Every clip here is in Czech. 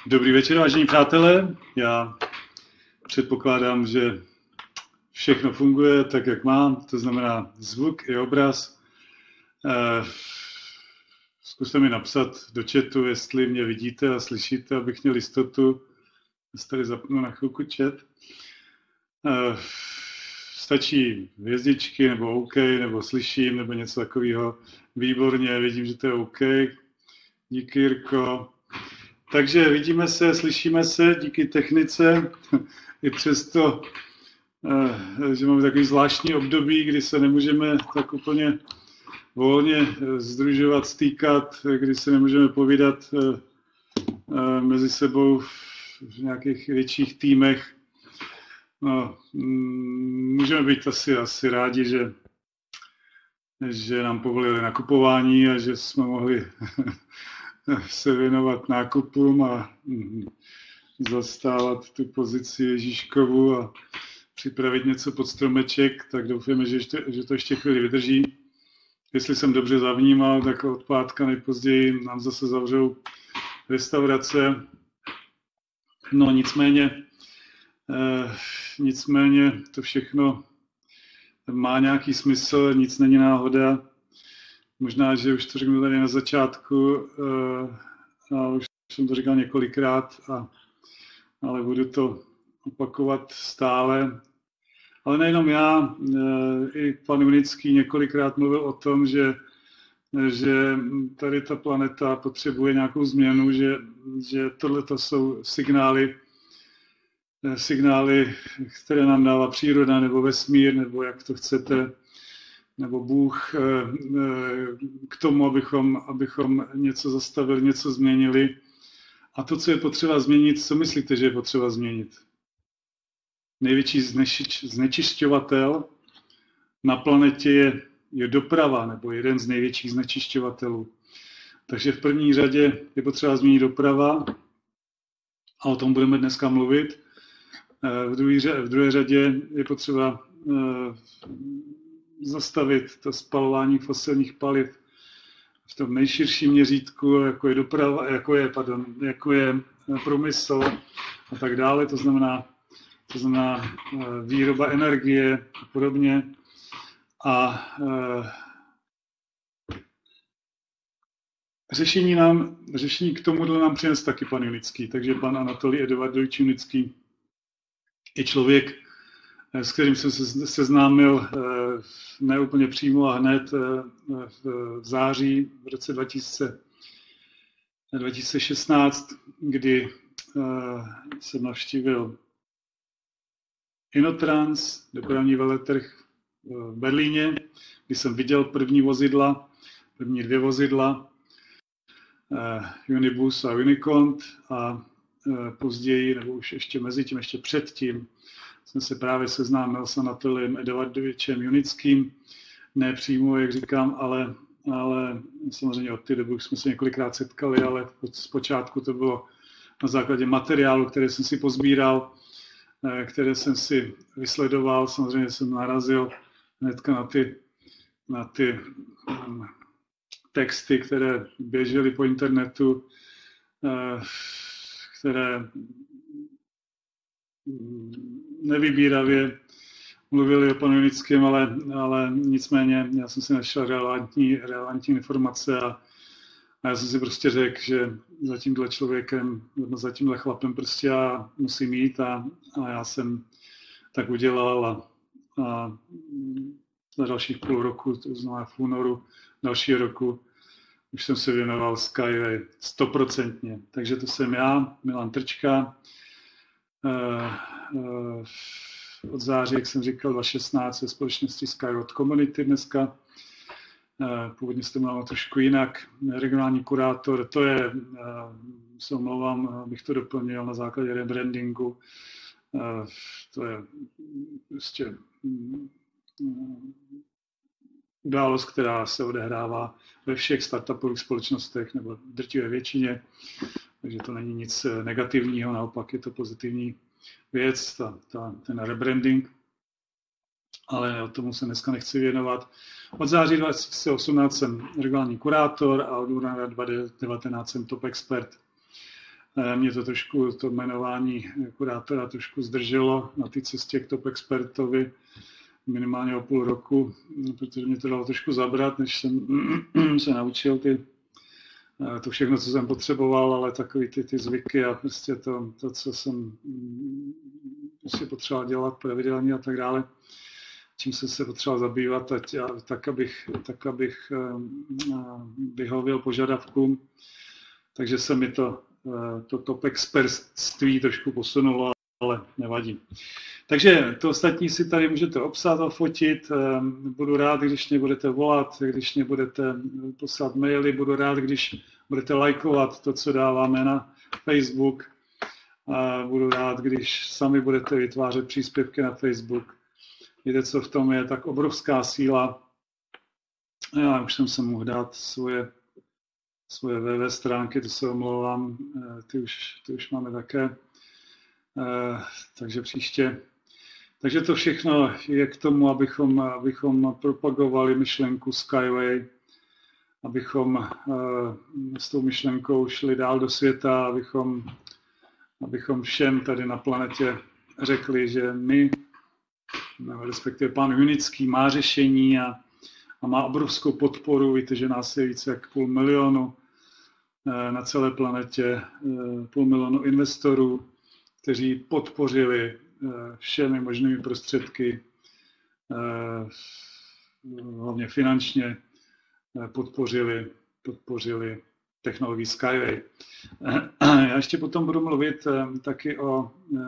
Dobrý večer, vážení přátelé. Já předpokládám, že všechno funguje tak, jak mám, to znamená zvuk i obraz. Zkuste mi napsat do chatu, jestli mě vidíte a slyšíte, abych měl jistotu. Já tady zapnu na chvilku chat. Stačí hvězdičky, nebo OK, nebo slyším, nebo něco takového. Výborně, vidím, že to je OK. Díky, Jirko. Takže vidíme se, slyšíme se díky technice, i přesto, že máme takový zvláštní období, kdy se nemůžeme tak úplně volně sdružovat, stýkat, kdy se nemůžeme povídat mezi sebou v nějakých větších týmech. No, můžeme být asi rádi, že nám povolili nakupování a že jsme mohli se věnovat nákupům a zastávat tu pozici Ježíškovu a připravit něco pod stromeček, tak doufáme, že to ještě chvíli vydrží. Jestli jsem dobře zavnímal, tak od pátka nejpozději nám zase zavřou restaurace. No nicméně to všechno má nějaký smysl, nic není náhoda. Možná, že už to řeknu tady na začátku, a už jsem to říkal několikrát, ale budu to opakovat stále. Ale nejenom já, i pan Unický několikrát mluvil o tom, že tady ta planeta potřebuje nějakou změnu, že tohleto jsou signály, které nám dává příroda nebo vesmír, nebo jak to chcete, nebo Bůh k tomu, abychom něco zastavili, něco změnili. A to, co je potřeba změnit, co myslíte, že je potřeba změnit? Největší znečišťovatel na planetě je doprava, nebo jeden z největších znečišťovatelů. Takže v první řadě je potřeba změnit doprava a o tom budeme dneska mluvit. V druhé řadě je potřeba zastavit to spalování fosilních paliv v tom nejširším měřítku, jako je doprava, jako je průmysl a tak dále. To znamená výroba energie a podobně. A řešení k tomuhle nám přines taky pan Unický. Takže pan Anatolij Eduardovič Unický je člověk, s kterým jsem se seznámil ne úplně přímo a hned v září v roce 2016, kdy jsem navštívil Inotrans, dopravní veletrh v Berlíně, kdy jsem viděl první dvě vozidla, Unibus a Unicont, a později, nebo už ještě mezi tím, ještě předtím, jsem se právě seznámil s Anatoliem Eduardovičem Unickým, ne přímo, jak říkám, ale samozřejmě od té doby už jsme se několikrát setkali, ale zpočátku to bylo na základě materiálu, které jsem si pozbíral, které jsem si vysledoval. Samozřejmě jsem narazil hnedka na ty texty, které běžely po internetu, které nevybíravě mluvili o panu Unickém, ale nicméně já jsem si našel relevantní informace a já jsem si prostě řekl, že za tímhle člověkem, za tímhle chlapem prostě já musím jít a já jsem tak udělal a za dalších půl roku, to znamená v únoru dalšího roku, už jsem se věnoval Skyway 100%. Takže to jsem já, Milan Trčka, od září, jak jsem říkal, 2016 ve společnosti Skyroad Community dneska. Původně se to jmenovalo trošku jinak. Regionální kurátor, to je, se omlouvám, abych to doplnil na základě rebrandingu. To je prostě událost, která se odehrává ve všech startupových společnostech nebo v drtivé většině. Takže to není nic negativního, naopak je to pozitivní věc, ten rebranding. Ale o tomu se dneska nechci věnovat. Od září 2018 jsem regionální kurátor a od února 2019 jsem top expert Mě to trošku, to jmenování kurátora trošku zdrželo na té cestě k top expertovi minimálně o půl roku, protože mě to dalo trošku zabrat, než jsem se naučil to všechno, co jsem potřeboval, ale takový ty zvyky a prostě to co jsem prostě potřeboval dělat pravidelně a tak dále, čím jsem se potřeboval zabývat, tak abych vyhověl požadavkům. Takže se mi to top expertství trošku posunulo, ale nevadí. Takže to ostatní si tady můžete obsat a fotit. Budu rád, když mě budete volat, když mě budete poslat maily, budu rád, když budete lajkovat to, co dáváme na Facebook. Budu rád, když sami budete vytvářet příspěvky na Facebook. Víte, co v tom je tak obrovská síla. Já už jsem se mohl dát svoje web stránky, to se omlouvám, ty už máme také, takže příště. Takže to všechno je k tomu, abychom propagovali myšlenku Skyway, abychom s tou myšlenkou šli dál do světa, abychom všem tady na planetě řekli, že my, respektive pan Hunický, má řešení a má obrovskou podporu. Víte, že nás je více jak 500 000 na celé planetě, 500 000 investorů, kteří podpořili všemi možnými prostředky, hlavně finančně, podpořili technologii Skyway. Já ještě potom budu mluvit taky o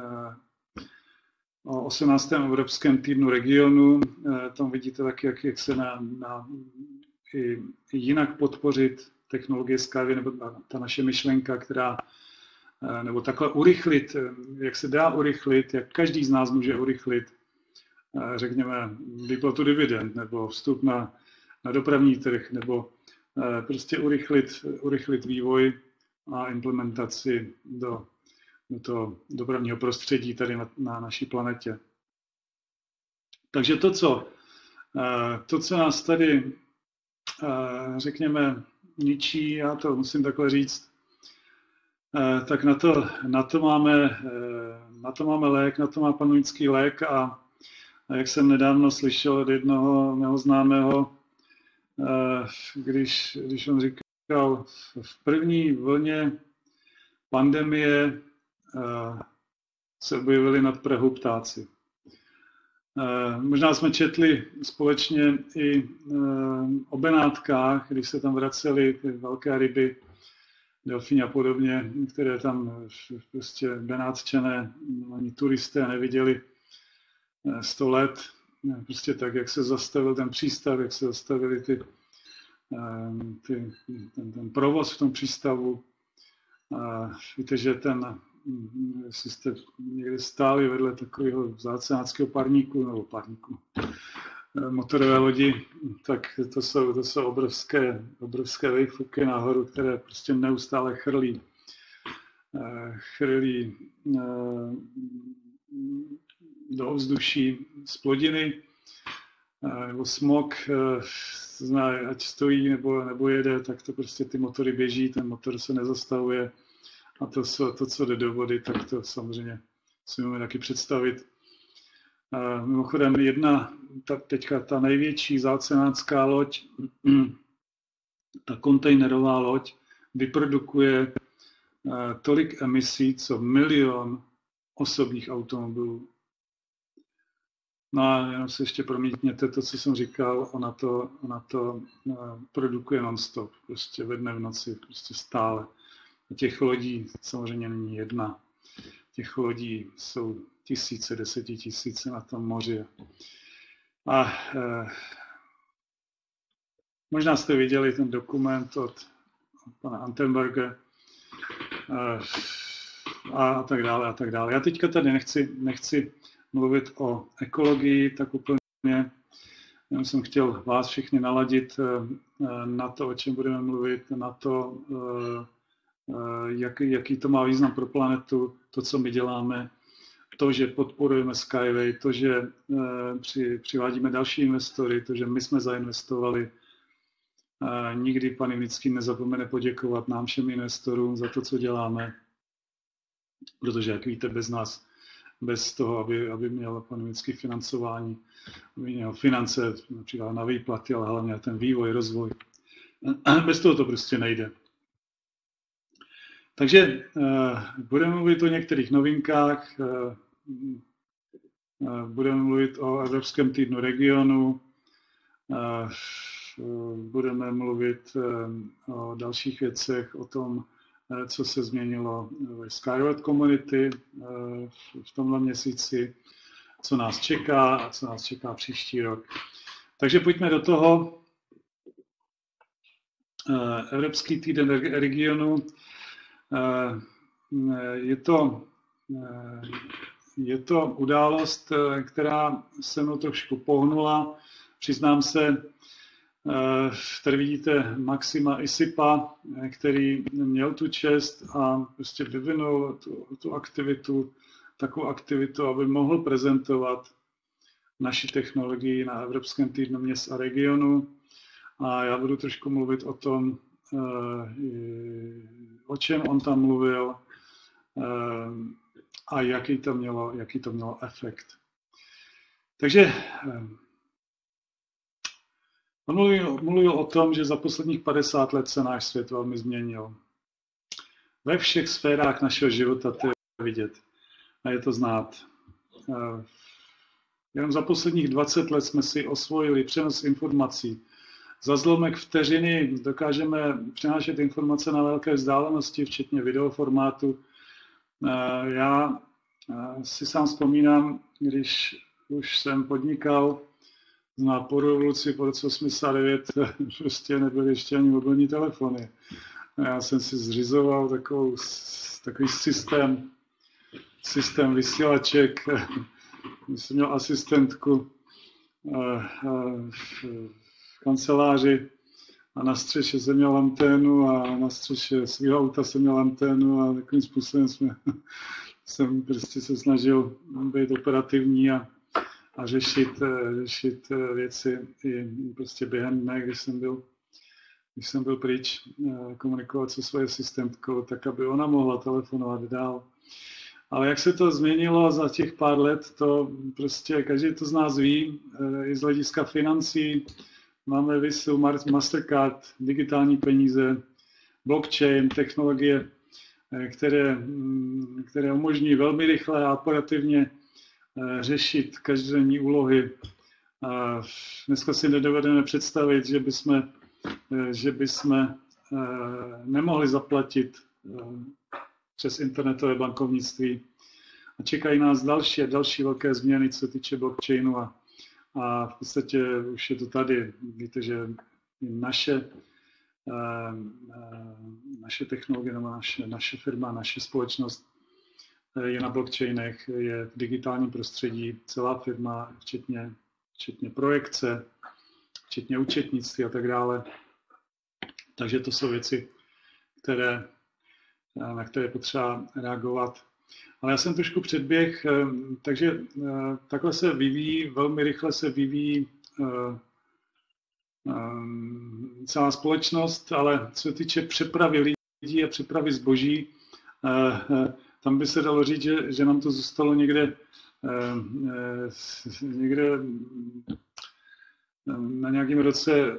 18. Evropském týdnu regionu. Tam vidíte taky, jak se i jinak podpořit technologie Skyway, nebo ta naše myšlenka, nebo takhle urychlit, jak se dá urychlit, jak každý z nás může urychlit, řekněme, výplatu dividend, nebo vstup na dopravní trh, nebo prostě urychlit vývoj a implementaci do toho dopravního prostředí tady na naší planetě. Takže to, co nás tady, řekněme, ničí, já to musím takhle říct, tak na to máme lék, na to má pan Hunický lék a jak jsem nedávno slyšel od jednoho mého známého, když on říkal, v první vlně pandemie se objevili nad Prahou ptáci. Možná jsme četli společně i o Benátkách, když se tam vracely ty velké ryby, delfíny a podobně, které tam prostě Benátčané ani turisté neviděli 100 let. Prostě tak, jak se zastavil ten přístav, jak se zastavili ten provoz v tom přístavu. Víte, že jestli jste někde stáli vedle takového vzácnáckého parníku, motorové lodi, tak to jsou obrovské vejfuky nahoru, které prostě neustále chrlí do ovzduší zplodiny nebo smog, ať stojí nebo jede, tak to prostě ty motory běží, ten motor se nezastavuje a to, co jde do vody, tak to samozřejmě si můžeme taky představit. Mimochodem teďka ta největší zácenácká loď, ta kontejnerová loď, vyprodukuje tolik emisí, co 1 000 000 osobních automobilů. No a jenom si ještě promítněte to, co jsem říkal, ona to produkuje non-stop, prostě ve dne v noci, prostě stále. A těch lodí samozřejmě není jedna. Těch lodí jsou tisíce, 10 000 na tom moři. A možná jste viděli ten dokument od pana Antenberga a tak dále a tak dále. Já teďka tady nechci mluvit o ekologii tak úplně. Já jsem chtěl vás všechny naladit na to, o čem budeme mluvit, na to, jaký to má význam pro planetu, to, co my děláme, to, že podporujeme Skyway, to, že přivádíme další investory, to, že my jsme zainvestovali. Nikdy pan Hunický nezapomene poděkovat nám všem investorům za to, co děláme. protože, jak víte, bez nás, bez toho, aby měl ekonomické financování, aby měl finance například na výplaty, ale hlavně na ten vývoj, rozvoj. Bez toho to prostě nejde. Takže budeme mluvit o některých novinkách, budeme mluvit o Evropském týdnu regionu, budeme mluvit o dalších věcech, o tom, co se změnilo ve Skyward Community v tomhle měsíci, co nás čeká a co nás čeká příští rok. Takže pojďme do toho. Evropský týden regionu. Je to událost, která se mnou trošku pohnula. Přiznám se, tady vidíte Maxima Isipa, který měl tu čest a prostě vyvinul tu aktivitu, takovou aktivitu, aby mohl prezentovat naši technologii na Evropském týdnu měst a regionu. A já budu trošku mluvit o tom, o čem on tam mluvil a jaký to mělo efekt. Takže on mluvil o tom, že za posledních 50 let se náš svět velmi změnil. Ve všech sférách našeho života to je vidět a je to znát. Jenom za posledních 20 let jsme si osvojili přenos informací. Za zlomek vteřiny dokážeme přenášet informace na velké vzdálenosti, včetně videoformátu. Já si sám vzpomínám, když už jsem podnikal po revoluci po roce 89, prostě nebyly ještě ani mobilní telefony. Já jsem si zřizoval takový systém vysílaček. Jsem měl asistentku v kanceláři a na střeše jsem měl anténu a na střeše svého auta jsem měl anténu a takovým způsobem jsem prostě se snažil být operativní a řešit věci i prostě během dne, když jsem byl pryč, komunikovat se svojí asistentkou, tak aby ona mohla telefonovat dál. Ale jak se to změnilo za těch pár let, to prostě každý to z nás ví, i z hlediska financí. Máme Visu, Mastercard, digitální peníze, blockchain, technologie, které umožní velmi rychle a operativně řešit každodenní úlohy. Dneska si nedovedeme představit, že bychom nemohli zaplatit přes internetové bankovnictví. A čekají nás další a další velké změny, co se týče blockchainu a v podstatě už je to tady. Víte, že naše technologie, nebo naše firma, naše společnost je na blockchainech, je v digitálním prostředí, celá firma, včetně projekce, včetně účetnictví a tak dále. Takže to jsou věci, na které je potřeba reagovat. Ale já jsem trošku předběh, takže takhle se vyvíjí, velmi rychle se vyvíjí celá společnost, ale co se týče přepravy lidí a přepravy zboží, tam by se dalo říct, že nám to zůstalo někde na nějakém roce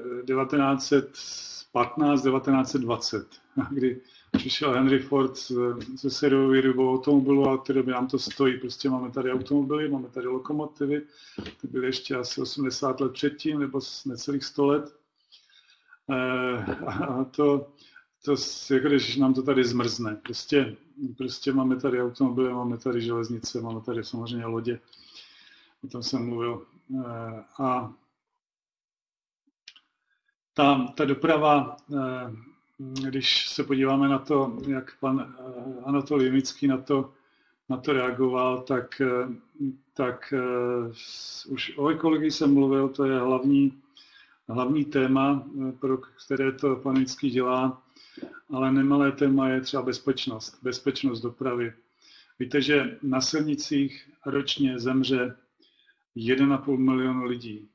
1915-1920, kdy přišel Henry Ford se sériovou výrobou automobilu a od té doby nám to stojí. Prostě máme tady automobily, máme tady lokomotivy, to byly ještě asi 80 let předtím, nebo necelých 100 let. A to jako když nám to tady zmrzne. Prostě máme tady automobily, máme tady železnice, máme tady samozřejmě lodě. O tom jsem mluvil. A ta doprava, když se podíváme na to, jak pan Anatolij Jemický na to reagoval, tak už o ekologii jsem mluvil, to je hlavní téma, pro které to pan Jemický dělá, ale nemalé téma je třeba bezpečnost dopravy. Víte, že na silnicích ročně zemře 1,5 milionu lidí,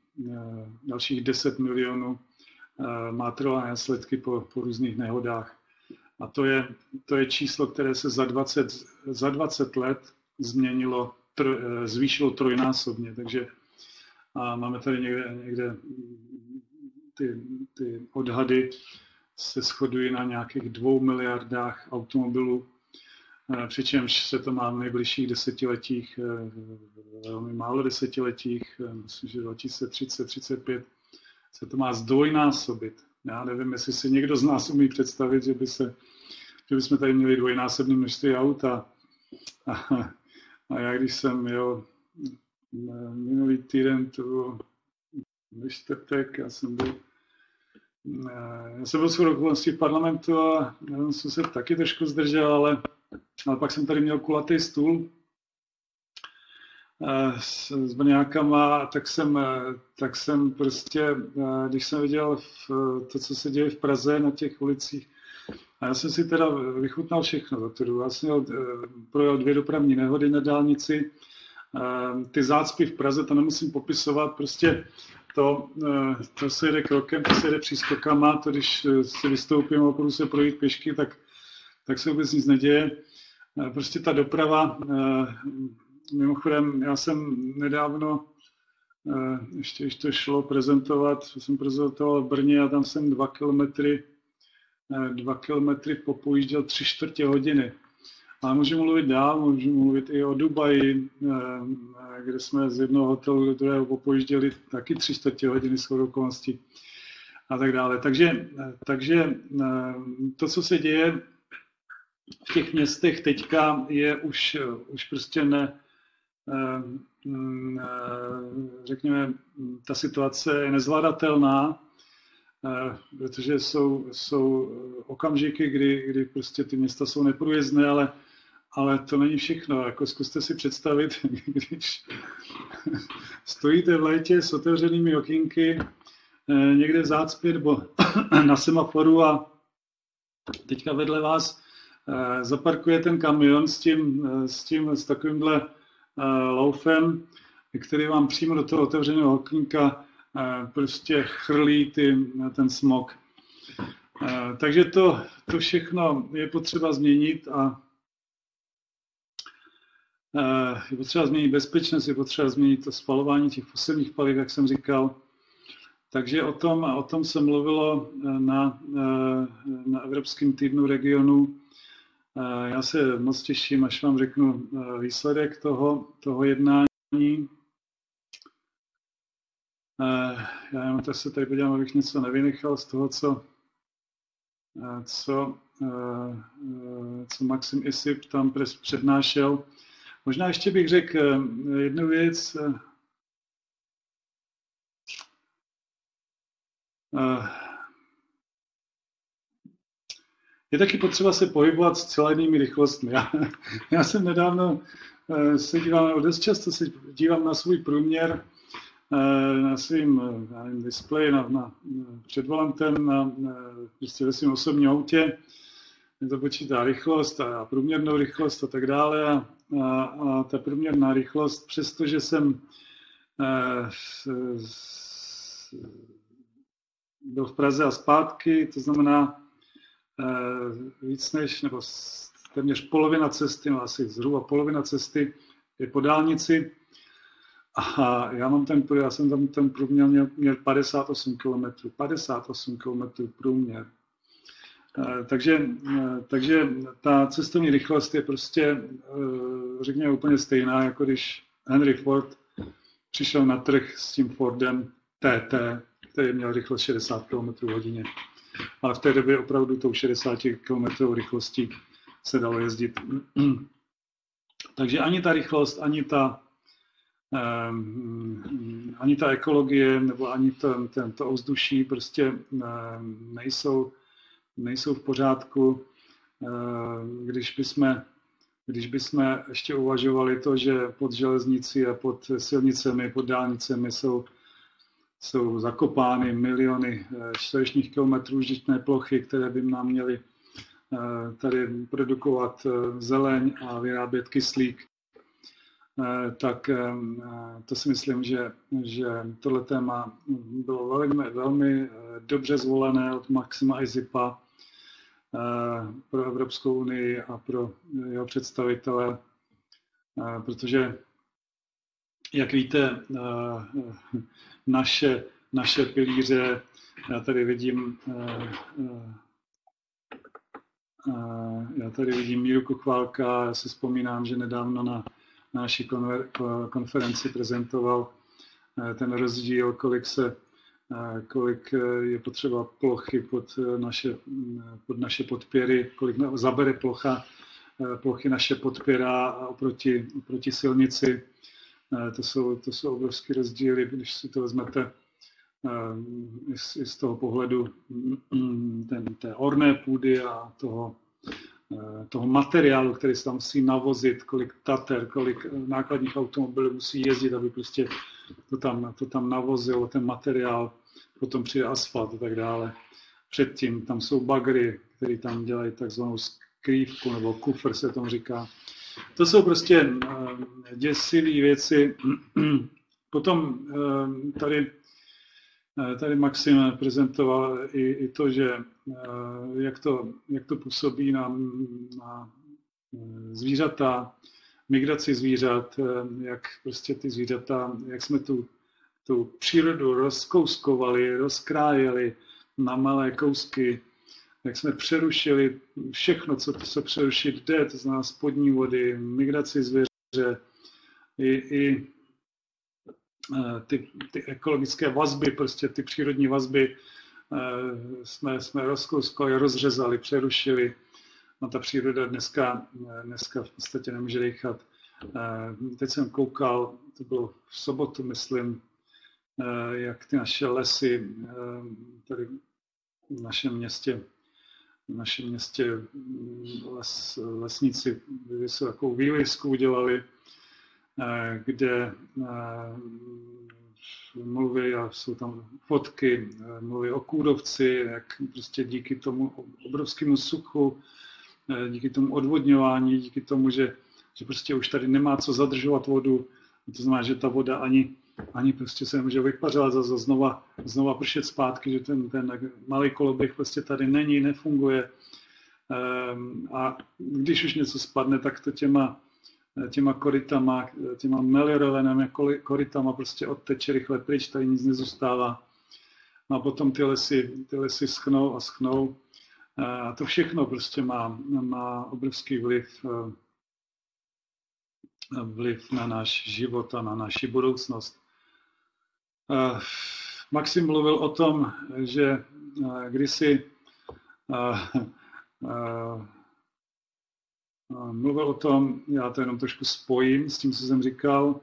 dalších 10 milionů má trvalé následky po různých nehodách. A to je číslo, které se za 20 let změnilo, zvýšilo trojnásobně. Takže a máme tady někde ty odhady se shodují na nějakých 2 miliardách automobilů, přičemž se to má v nejbližších desetiletích, velmi málo desetiletích, myslím, že 2030-35 se to má zdvojnásobit. Já nevím, jestli si někdo z nás umí představit, že bychom tady měli dvojnásobné množství aut a já když jsem jel minulý týden, to bylo ve čtvrtek, já jsem byl shodou okolností v parlamentu a já jsem se taky trošku zdržel, ale pak jsem tady měl kulatý stůl s brňákama, tak jsem prostě, když jsem viděl to, co se děje v Praze na těch ulicích, a já jsem si teda vychutnal všechno. Já jsem projel 2 dopravní nehody na dálnici, ty zácpy v Praze, to nemusím popisovat, prostě to se jede krokem, to se jede přískokama, to když si vystoupím a půjdu se projít pěšky, tak se vůbec nic neděje. Prostě ta doprava, mimochodem, já jsem nedávno, ještě když to šlo prezentovat, jsem prezentoval v Brně a tam jsem 2 kilometry popojížděl 3/4 hodiny. Ale můžu mluvit dál, můžu mluvit i o Dubaji, kde jsme z jednoho hotelu do druhého popojížděli taky 3/4 hodiny shodou okolností a tak dále. Takže to, co se děje v těch městech teďka, je už prostě řekněme, ta situace je nezvladatelná, protože jsou okamžiky, kdy prostě ty města jsou neprůjezdné, ale to není všechno. Jako zkuste si představit, když stojíte v létě s otevřenými okýnky někde v zácpě nebo na semaforu a teďka vedle vás zaparkuje ten kamion s takovýmhle loufem, který vám přímo do toho otevřeného okýnka prostě chrlí ten smog. Takže to všechno je potřeba změnit a je potřeba změnit bezpečnost, je potřeba změnit to spalování těch fosilních paliv, jak jsem říkal. Takže o tom se mluvilo na Evropském týdnu regionu. Já se moc těším, až vám řeknu výsledek toho jednání. Já jenom tak se tady podívám, abych něco nevynechal z toho, co Maxim Isip tam přednášel. Možná ještě bych řekl jednu věc. Je taky potřeba se pohybovat s celenými rychlostmi. Já jsem nedávno dost často se dívám na svůj průměr, na svým displeji před volantem, prostě ve svém osobním autě. Je to počítá rychlost a průměrnou rychlost a tak dále. A ta průměrná rychlost, přestože jsem byl v Praze a zpátky, to znamená víc než, nebo téměř polovina cesty, no asi zhruba polovina cesty je po dálnici. A já jsem tam ten průměr měl 58 km průměr. Takže ta cestovní rychlost je prostě, řekněme, úplně stejná, jako když Henry Ford přišel na trh s tím Fordem TT, který měl rychlost 60 km hodině. Ale v té době opravdu tou 60 km rychlostí se dalo jezdit. Takže ani ta rychlost, ani ta ekologie, nebo ani to ovzduší prostě nejsou v pořádku. Když bychom ještě uvažovali to, že pod železnicí a pod silnicemi, pod dálnicemi jsou zakopány miliony čtverečních kilometrů užitné plochy, které by nám měly tady produkovat zeleň a vyrábět kyslík, tak to si myslím, že tohle téma bylo velmi, velmi dobře zvolené od Maxima Isipa. pro Evropskou unii a pro jeho představitele, protože, jak víte, naše pilíře, já tady vidím Míru Kuchválka, já si vzpomínám, že nedávno na naší konferenci prezentoval ten rozdíl, kolik je potřeba plochy pod naše podpěry, kolik zabere plochy naše podpěra oproti silnici. To jsou obrovské rozdíly, když si to vezmete i z toho pohledu té orné půdy a toho materiálu, který se tam musí navozit, kolik tater, kolik nákladních automobilů musí jezdit, aby prostě to tam navozilo, ten materiál, potom přijde asfalt a tak dále. Předtím tam jsou bagry, které tam dělají takzvanou skrývku, nebo kufr se tomu říká. To jsou prostě děsivé věci. Potom tady Maxim prezentoval i to, že jak to působí na zvířata, migraci zvířat, jak prostě ty zvířata, jak jsme tu přírodu rozkouskovali, rozkrájeli na malé kousky, jak jsme přerušili všechno, co se přerušit jde, to znamená spodní vody, migraci zvěře, i ty ekologické vazby, prostě ty přírodní vazby jsme rozkouskovali, rozřezali, přerušili. No ta příroda dneska v podstatě nemůže dechat. Teď jsem koukal, to bylo v sobotu, myslím, jak ty naše lesy tady v našem městě lesníci takovou výlisku udělali, kde mluví, a jsou tam fotky, mluví o kůrovci, jak prostě díky tomu obrovskému suchu, díky tomu odvodňování, díky tomu, že prostě už tady nemá co zadržovat vodu, to znamená, že ta voda ani prostě se nemůže vypařovat, zase znova pršet zpátky, že ten malý koloběh prostě tady není, nefunguje. A když už něco spadne, tak to těma korytama, těma meliorovanými korytama prostě odteče rychle pryč, tady nic nezůstává. No a potom ty lesy schnou a schnou. A to všechno prostě má obrovský vliv na náš život a na naši budoucnost. Maxim mluvil o tom, že kdysi mluvil o tom, já to jenom trošku spojím s tím, co jsem říkal.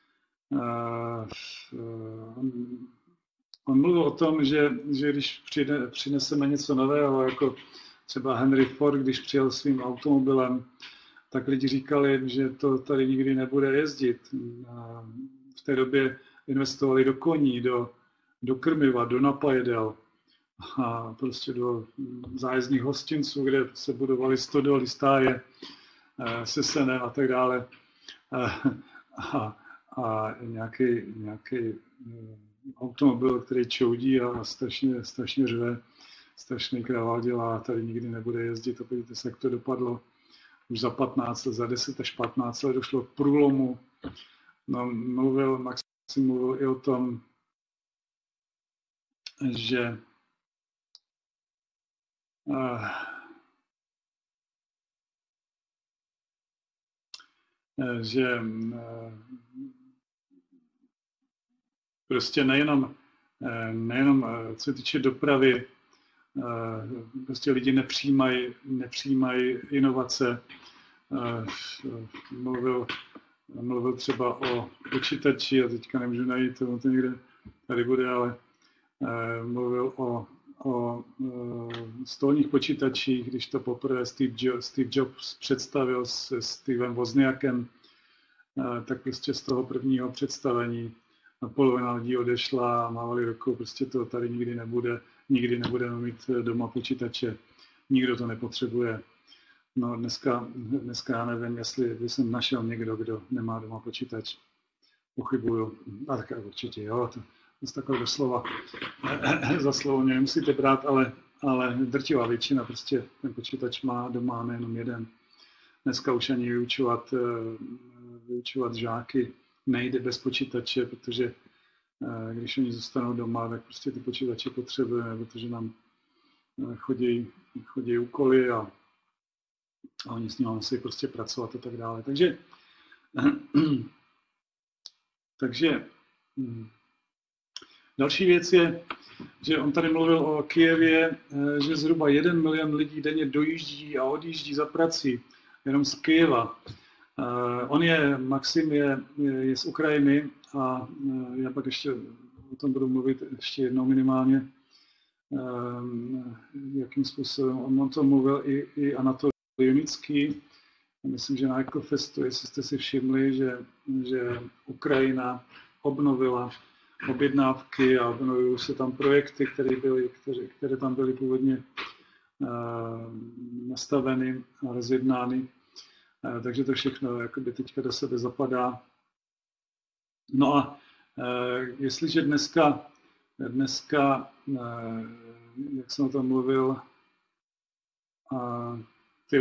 On mluvil o tom, že když přineseme něco nového, jako třeba Henry Ford, když přijel svým automobilem, tak lidi říkali, že to tady nikdy nebude jezdit. V té době investovali do koní, do krmiva, do napajedel a prostě do zájezdních hostinců, kde se budovaly stodoly, stáje se senem a tak dále. A nějaký automobil, který čoudí a strašně řve, strašný kravál dělá, tady nikdy nebude jezdit. A podívejte se, jak to dopadlo. Už za 15 let, za 10 až 15 let došlo k průlomu. No, Maxim mluvil i o tom, že prostě nejenom co se týče dopravy, prostě lidi nepřijímají inovace. Mluvil třeba o počítači, a teďka nemůžu najít, to někde tady bude, ale mluvil o stolních počítačích, když to poprvé Steve Jobs představil se Stevem Wozniakem, tak prostě z toho prvního představení polovina lidí odešla a mávali rukou, prostě to tady nikdy nebudeme mít doma počítače, nikdo to nepotřebuje. No dneska já nevím, jestli jsem našel někdo, kdo nemá doma počítač. Pochybuju. A tak určitě, jo, to je takové doslova. Za slovo mě nemusíte brát, ale ale drtivá většina prostě ten počítač má doma nejenom jeden. Dneska už ani vyučovat žáky nejde bez počítače, protože když oni zůstanou doma, tak prostě ty počítače potřebujeme, protože nám chodí úkoly a oni s nimi musí prostě pracovat a tak dále. Takže další věc je, že on tady mluvil o Kyjevě, že zhruba 1 milion lidí denně dojíždí a odjíždí za prací jenom z Kyjeva. Maxim je z Ukrajiny a já pak ještě o tom budu mluvit ještě jednou minimálně, jakým způsobem. On to mluvil i Anatol Junický. Myslím, že na Ecofestu, jestli jste si všimli, že Ukrajina obnovila objednávky a obnovují se tam projekty, které tam byly původně nastaveny a rozjednány. Takže to všechno jakoby teďka do sebe zapadá. No a jestliže dneska, jak jsem o tom mluvil, ty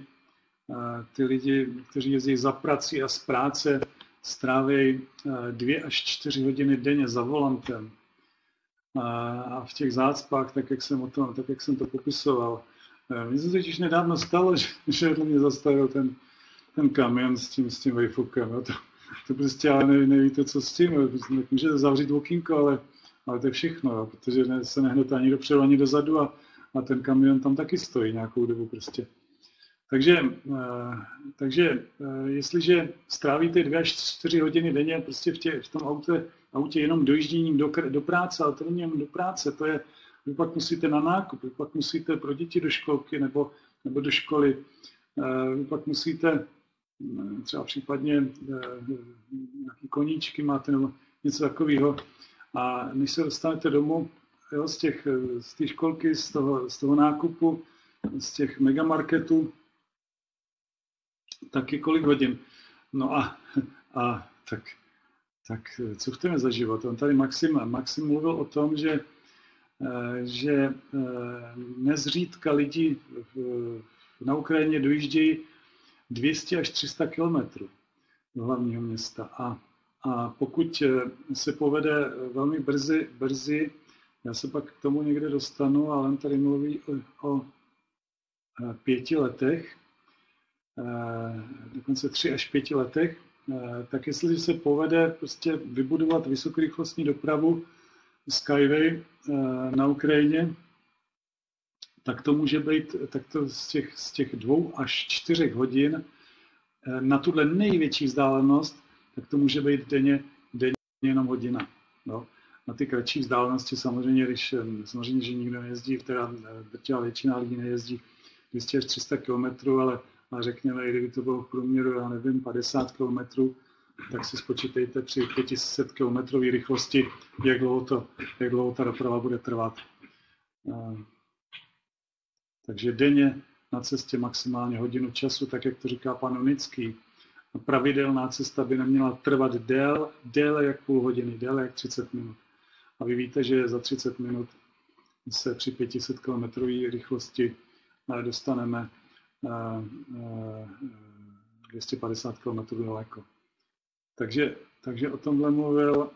lidi, kteří jezdí za prací a z práce, stráví 2 až 4 hodiny denně za volantem. A v těch zácpách, tak jak jsem to popisoval. Mně se totiž nedávno stalo, že mě zastavil ten kamion s tím vejfukem. To prostě ale nevíte, co s tím. Můžete zavřít okýnko, ale to je všechno, protože se nehnete ani dopředu, ani dozadu a ten kamion tam taky stojí nějakou dobu prostě. Takže jestliže strávíte 2 až 4 hodiny denně prostě v tom autě jenom dojížděním do práce, ale to není jenom do práce, to je, vy pak musíte na nákup, vy pak musíte pro děti do školky nebo do školy, vy pak musíte třeba případně nějaký koníčky máte nebo něco takového a než se dostanete domů z té školky, z toho nákupu, z těch megamarketů, tak je kolik hodin. No a tak co chceme za život? On tady Maxim mluvil o tom, že nezřídka lidi na Ukrajině dojíždějí 200 až 300 kilometrů do hlavního města. A pokud se povede velmi brzy, já se pak k tomu někde dostanu, ale on tady mluví o 5 letech, dokonce 3 až 5 letech, tak jestli se povede prostě vybudovat vysokorychlostní dopravu Skyway na Ukrajině, tak to může být z těch 2 až 4 hodin na tuhle největší vzdálenost, tak to může být denně jenom hodina. No. Na ty kratší vzdálenosti samozřejmě, že nikdo nejezdí, teda drtivá většina lidí nejezdí 200 až 300 km, ale řekněme, kdyby to bylo v průměru, já nevím, 50 km, tak si spočítejte při 500 km rychlosti, jak dlouho ta doprava bude trvat. Takže denně na cestě maximálně hodinu času, tak jak to říká pan Unický. Pravidelná cesta by neměla trvat déle jak půl hodiny, déle jak 30 minut. A vy víte, že za 30 minut se při 500 km rychlosti dostaneme 250 km daleko. Takže o tomhle mluvil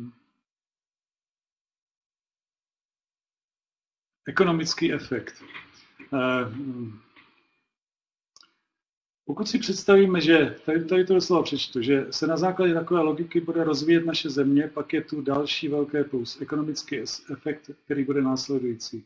ekonomický efekt. Pokud si představíme, že, tady to doslova přečtu, že se na základě takové logiky bude rozvíjet naše země, pak je tu další velké plus, ekonomický efekt, který bude následující.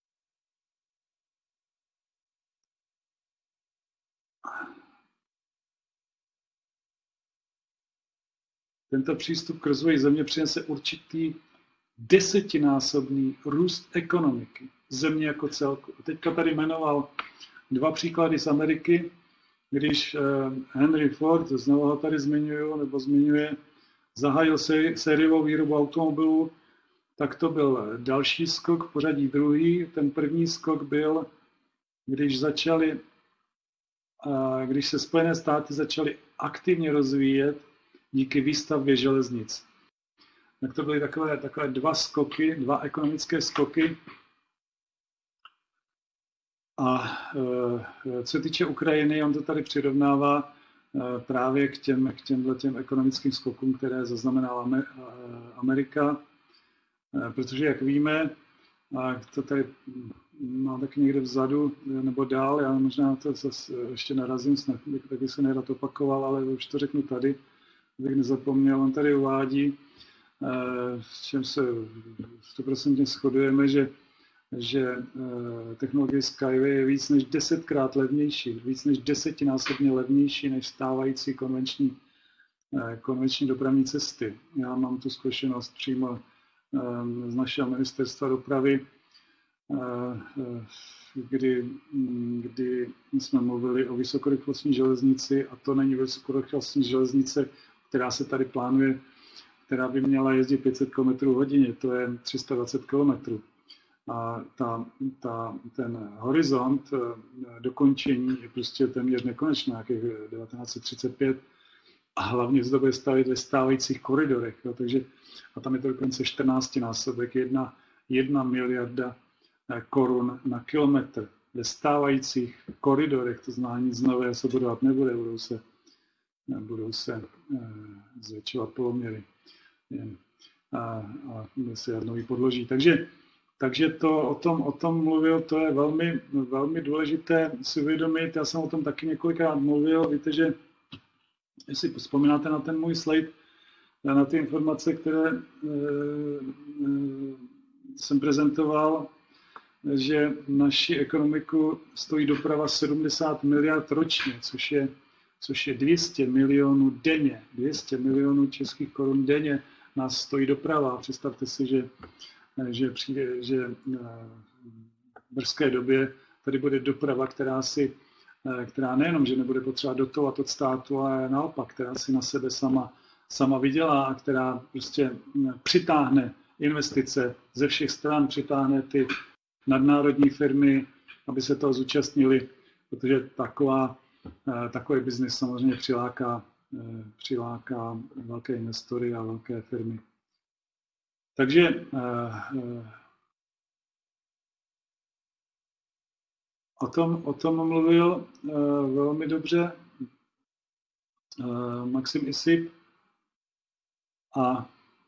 Tento přístup k rozvoji země přinese určitý 10násobný růst ekonomiky země jako celku. Teďka tady jmenoval 2 příklady z Ameriky, když Henry Ford, znovu ho tady zmiňuje, zahájil sériovou výrobu automobilů, tak to byl další skok, v pořadí druhý. Ten první skok byl, když se Spojené státy začaly aktivně rozvíjet díky výstavbě železnic. Tak to byly takové 2 skoky, 2 ekonomické skoky. A co se týče Ukrajiny, on to tady přirovnává právě k těmhletěm ekonomickým skokům, které zaznamenala Amerika, protože jak víme, a to tady mám taky někde vzadu nebo dál, já možná to zase ještě narazím, snad taky se nerad opakoval, ale už to řeknu tady, abych nezapomněl. On tady uvádí, s čím se 100% shodujeme, že technologie Skyway je víc než 10krát levnější, víc než 10násobně levnější než stávající konvenční dopravní cesty. Já mám tu zkušenost přímo z našeho ministerstva dopravy, kdy jsme mluvili o vysokorychlostní železnici, a to není vysokorychlostní železnice, která se tady plánuje, která by měla jezdit 500 km hodině, to je 320 km. A ten horizont dokončení je prostě téměř nekonečný, nějakých 1935, a hlavně se to bude stavit ve stávajících koridorech. Jo, takže, a tam je to dokonce 14násobek, 1 miliarda korun na kilometr ve stávajících koridorech, to znamená, nic nového se budovat nebude, budou se zvětšovat poloměry a se nový podloží. Takže to o tom mluvil, to je velmi, velmi důležité si uvědomit. Já jsem o tom taky několikrát mluvil. Víte, že jestli vzpomínáte na ten můj slide, na ty informace, které jsem prezentoval, že naši ekonomiku stojí doprava 70 miliard ročně, což je 200 milionů denně. 200 milionů českých korun denně nás stojí doprava. Představte si, že v brzké době tady bude doprava, která nejenom, že nebude potřeba dotovat od státu, ale naopak, která si na sebe sama vydělá a která prostě přitáhne investice ze všech stran, přitáhne ty nadnárodní firmy, aby se toho zúčastnili, protože takový biznis samozřejmě přiláká velké investory a velké firmy. Takže o tom mluvil velmi dobře Maxim Isip a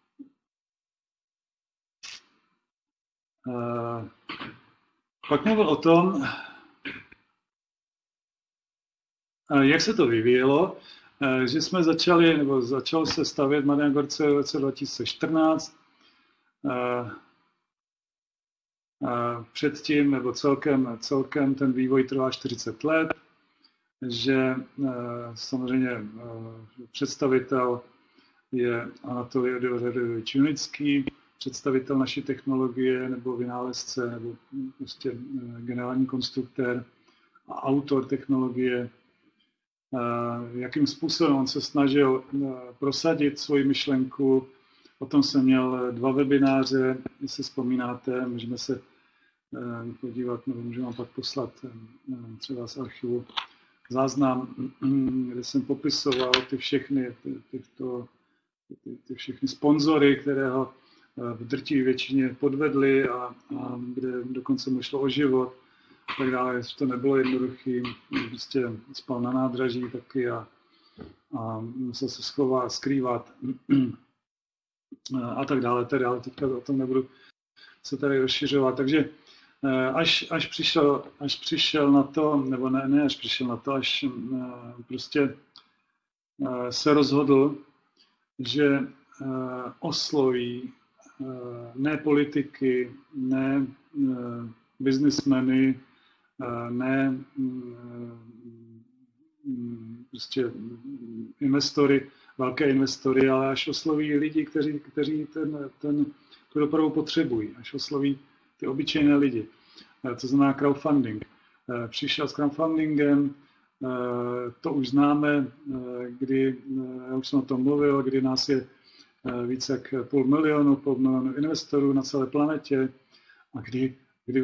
pak mluvil o tom, jak se to vyvíjelo, že jsme začalo se stavět Marián Gorce v roce 2014. Předtím, nebo celkem ten vývoj trvá 40 let, že samozřejmě představitel je Anatolij Odovařovič Junický, představitel naší technologie nebo vynálezce nebo prostě generální konstruktér a autor technologie. Jakým způsobem on se snažil prosadit svoji myšlenku. O tom jsem měl 2 webináře, jestli vzpomínáte, můžeme se podívat, nebo můžeme vám pak poslat třeba z archivu záznam, kde jsem popisoval ty všechny sponzory, které ho v drtivé většině podvedli a kde dokonce mu šlo o život. Tak dále, to nebylo jednoduché, prostě spal na nádraží taky a musel se skrývat a tak dále, ale teďka o tom nebudu se tady rozšiřovat. Takže až přišel na to, nebo ne až přišel na to, až prostě se rozhodl, že osloví ne politiky, ne biznismeny, ne prostě investory, velké investory, ale až osloví lidi, kteří tu dopravu potřebují, až osloví ty obyčejné lidi. To znamená crowdfunding. Přišel s crowdfundingem, to už známe, kdy, já už jsem o tom mluvil, kdy nás je více jak půl milionu investorů na celé planetě a kdy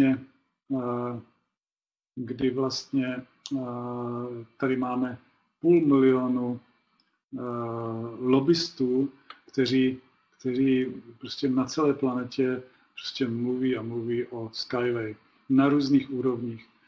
vlastně tady máme 500 000 lobbystů, kteří prostě na celé planetě prostě mluví o Skyway na různých úrovních.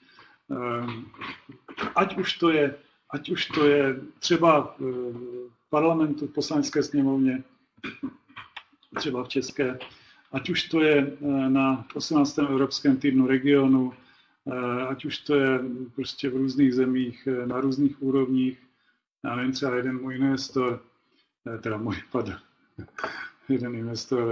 ať už to je třeba v parlamentu, v poslanecké sněmovně, třeba v české, ať už to je na 18. Evropském týdnu regionu, ať už to je prostě v různých zemích, na různých úrovních. Já nevím, třeba jeden investor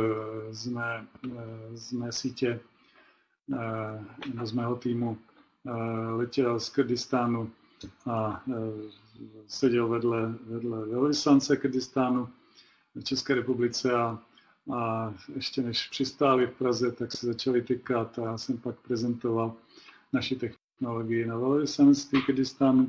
z mé sítě nebo z mého týmu letěl z Kurdistánu a seděl vedle velvyslance Kurdistánu v České republice a ještě než přistáli v Praze, tak se začali tykat a já jsem pak prezentoval naši technologii na velvyslanectví Kurdistánu.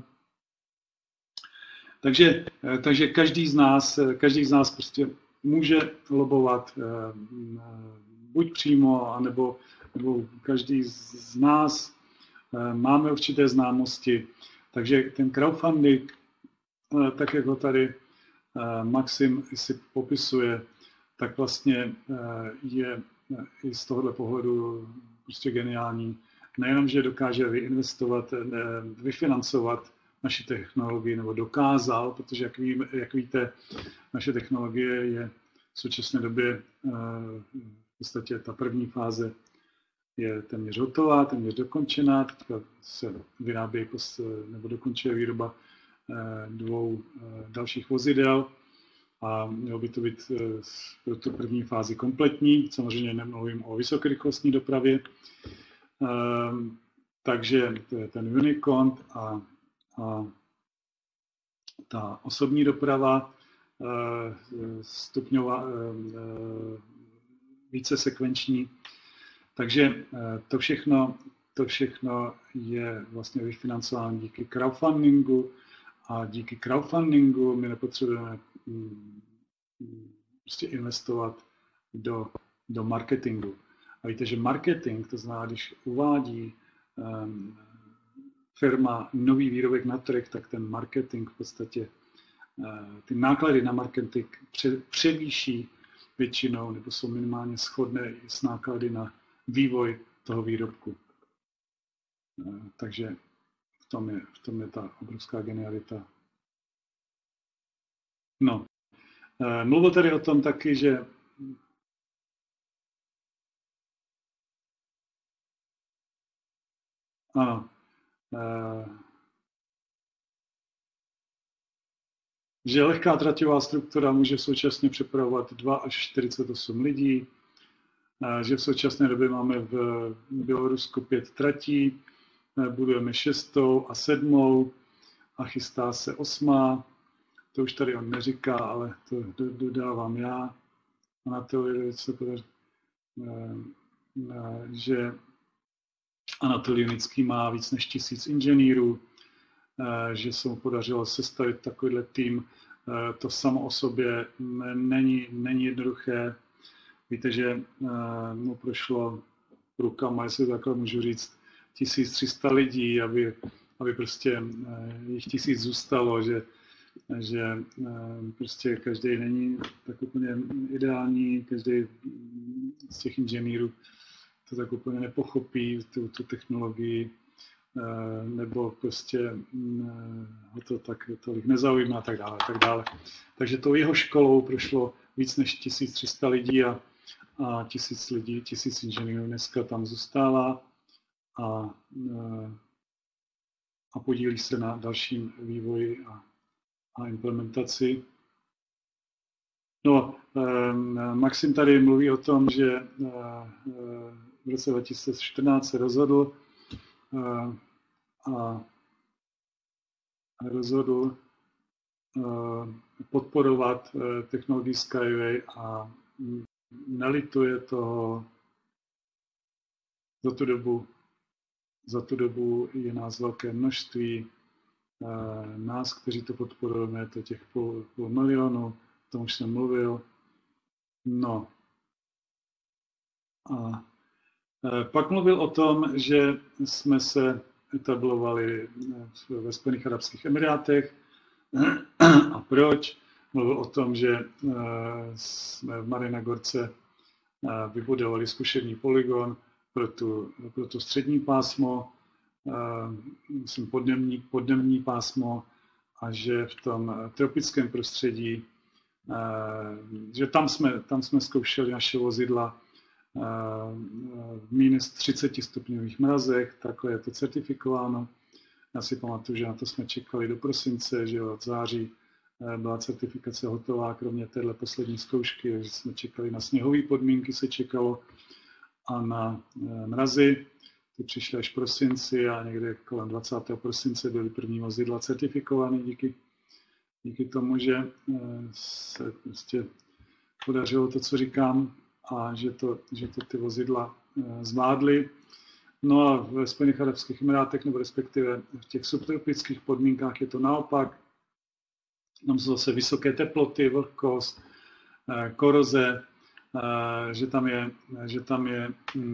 Takže každý z nás prostě může lobovat buď přímo, anebo každý z nás máme určité známosti. Takže ten crowdfunding, tak jak ho tady Maxim si popisuje, tak vlastně je i z tohohle pohledu prostě geniální. Nejenom, že dokáže vyfinancovat naši technologii, nebo dokázal, protože jak víte, naše technologie je v současné době v podstatě ta první fáze je téměř hotová, téměř dokončená, teďka se vyrábí nebo dokončuje výroba 2 dalších vozidel a mělo by to být pro tu první fázi kompletní, samozřejmě nemluvím o vysokorychlostní dopravě, takže to je ten Unicorn a ta osobní doprava stupňová, více sekvenční. Takže to všechno je vlastně vyfinancováno díky crowdfundingu a díky crowdfundingu my nepotřebujeme prostě investovat do marketingu. A víte, že marketing, to znamená, když uvádí firma nový výrobek na trh, tak ten marketing v podstatě, ty náklady na marketing převýší většinou, nebo jsou minimálně shodné s náklady na vývoj toho výrobku. Takže v tom je ta obrovská genialita. No, mluvil tady o tom taky, že ano, že lehká traťová struktura může současně přepravovat 2 až 48 lidí, že v současné době máme v Bělorusku 5 tratí, budujeme 6. a 7. a chystá se 8. To už tady on neříká, ale to dodávám já. Anatolij se podaří, že Anatolij Unický má víc než 1000 inženýrů, že se mu podařilo sestavit takovýhle tým. To samo o sobě není jednoduché. Víte, že mu prošlo rukama, jestli takhle můžu říct, 1300 lidí, aby prostě jich 1000 zůstalo, že prostě každý není tak úplně ideální, každý z těch inženýrů to tak úplně nepochopí, tu technologii, nebo prostě ho to tak tolik nezaujímá a tak dále. Takže tou jeho školou prošlo víc než 1300 lidí a 1000 inženýrů dneska tam zůstává a podílí se na dalším vývoji a implementaci. No, Maxim tady mluví o tom, že v roce 2014 se rozhodl podporovat technologii Skyway a nelituje toho. Za tu dobu je nás velké množství. Nás, kteří to podporujeme, to je těch půl milionu, o tom už jsem mluvil. No. A pak mluvil o tom, že jsme se etablovali ve Spojených arabských emirátech. A proč? Mluvil o tom, že jsme v Marina Gorce vybudovali zkušební polygon pro to střední pásmo myslím, poddemní pásmo a že v tom tropickém prostředí, že tam jsme zkoušeli naše vozidla v minus 30 stupňových mrazech, takhle je to certifikováno. Já si pamatuju, že na to jsme čekali do prosince, že od září byla certifikace hotová, kromě téhle poslední zkoušky, takže jsme čekali na sněhové podmínky, se čekalo a na mrazy. Ty přišly až v prosinci a někde kolem 20. prosince byly první vozidla certifikované díky tomu, že se prostě podařilo to, co říkám, a že to ty vozidla zvládly. No a ve Spojených arabských emirátech, nebo respektive v těch subtropických podmínkách je to naopak. Tam jsou zase vysoké teploty, vlhkost, koroze, že tam je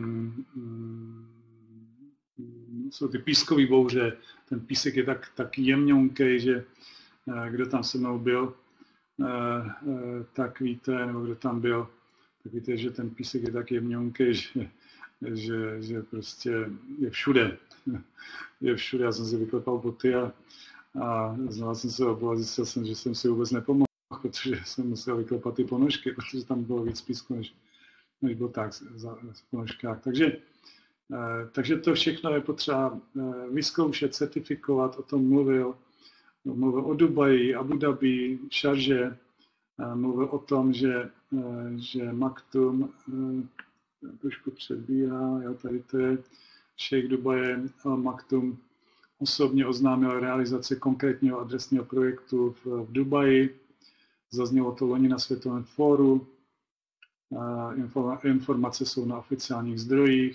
jsou ty pískové bouře, ten písek je tak jemňonkej, že kdo tam se mnou byl, tak víte, nebo kdo tam byl, tak víte, že ten písek je tak jemňonkej, že prostě je všude. Je všude, já jsem si vyklepal boty a znovu jsem se obul a zjistil jsem, že jsem si vůbec nepomohl, protože jsem musel vyklepat ty ponožky, protože tam bylo víc písku než botách v ponožkách. Takže to všechno je potřeba vyzkoušet, certifikovat, o tom mluvil o Dubaji, Abu Dhabi, Šarže, mluvil o tom, že Maktum trošku předbíhá, jo, tady to je šejk Dubaje, Maktum osobně oznámil realizaci konkrétního adresního projektu v Dubaji. Zaznělo to loni na Světovém fóru. Informace jsou na oficiálních zdrojích.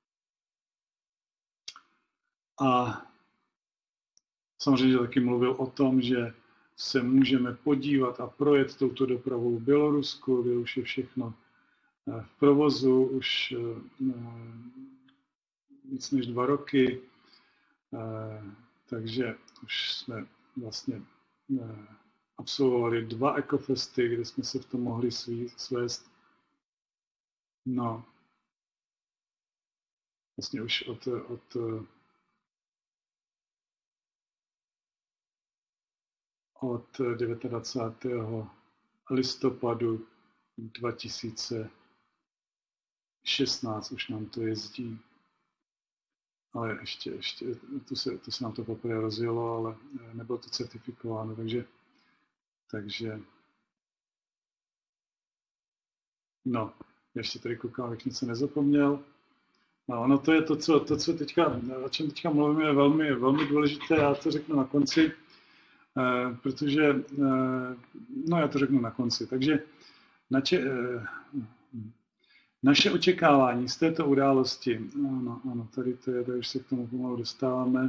A samozřejmě taky mluvil o tom, že se můžeme podívat a projet touto dopravou v Bělorusku, kde už je všechno v provozu, už víc než 2 roky. Takže už jsme vlastně absolvovali 2 ekofesty, kde jsme se v tom mohli svést. No, vlastně už od 29. listopadu 2016 už nám to jezdí. Ale ještě to se nám to poprvé rozjelo, ale nebylo to certifikováno, takže no, ještě tady koukám, abych nic nezapomněl. No, ono to je to, co teďka, o čem teďka mluvíme, je velmi, velmi důležité, já to řeknu na konci, protože, no já to řeknu na konci, takže naše očekávání z této události, ano, tady to je, už se k tomu pomalu dostáváme.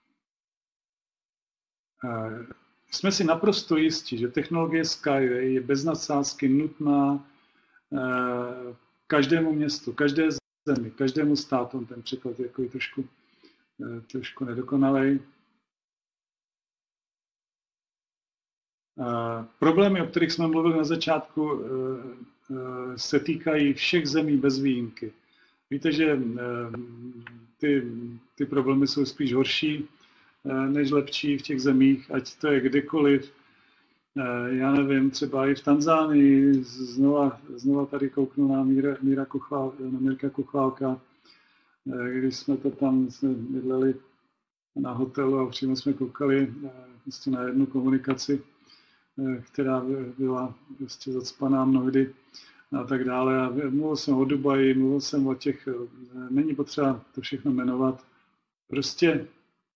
Jsme si naprosto jistí, že technologie Skyway je bez nadsázky nutná každému městu, každé zemi, každému státu. Ten překlad je jako trošku nedokonalej. Problémy, o kterých jsme mluvili na začátku, se týkají všech zemí bez výjimky. Víte, že ty problémy jsou spíš horší než lepší v těch zemích, ať to je kdekoliv. Já nevím, třeba i v Tanzánii, znova tady kouknu na Mirka Kuchválka, když jsme to tam bydleli na hotelu a přímo jsme koukali prostě na jednu komunikaci, která byla prostě zacpaná mnohdy a tak dále. A mluvil jsem o Dubaji, mluvil jsem o těch, není potřeba to všechno jmenovat. Prostě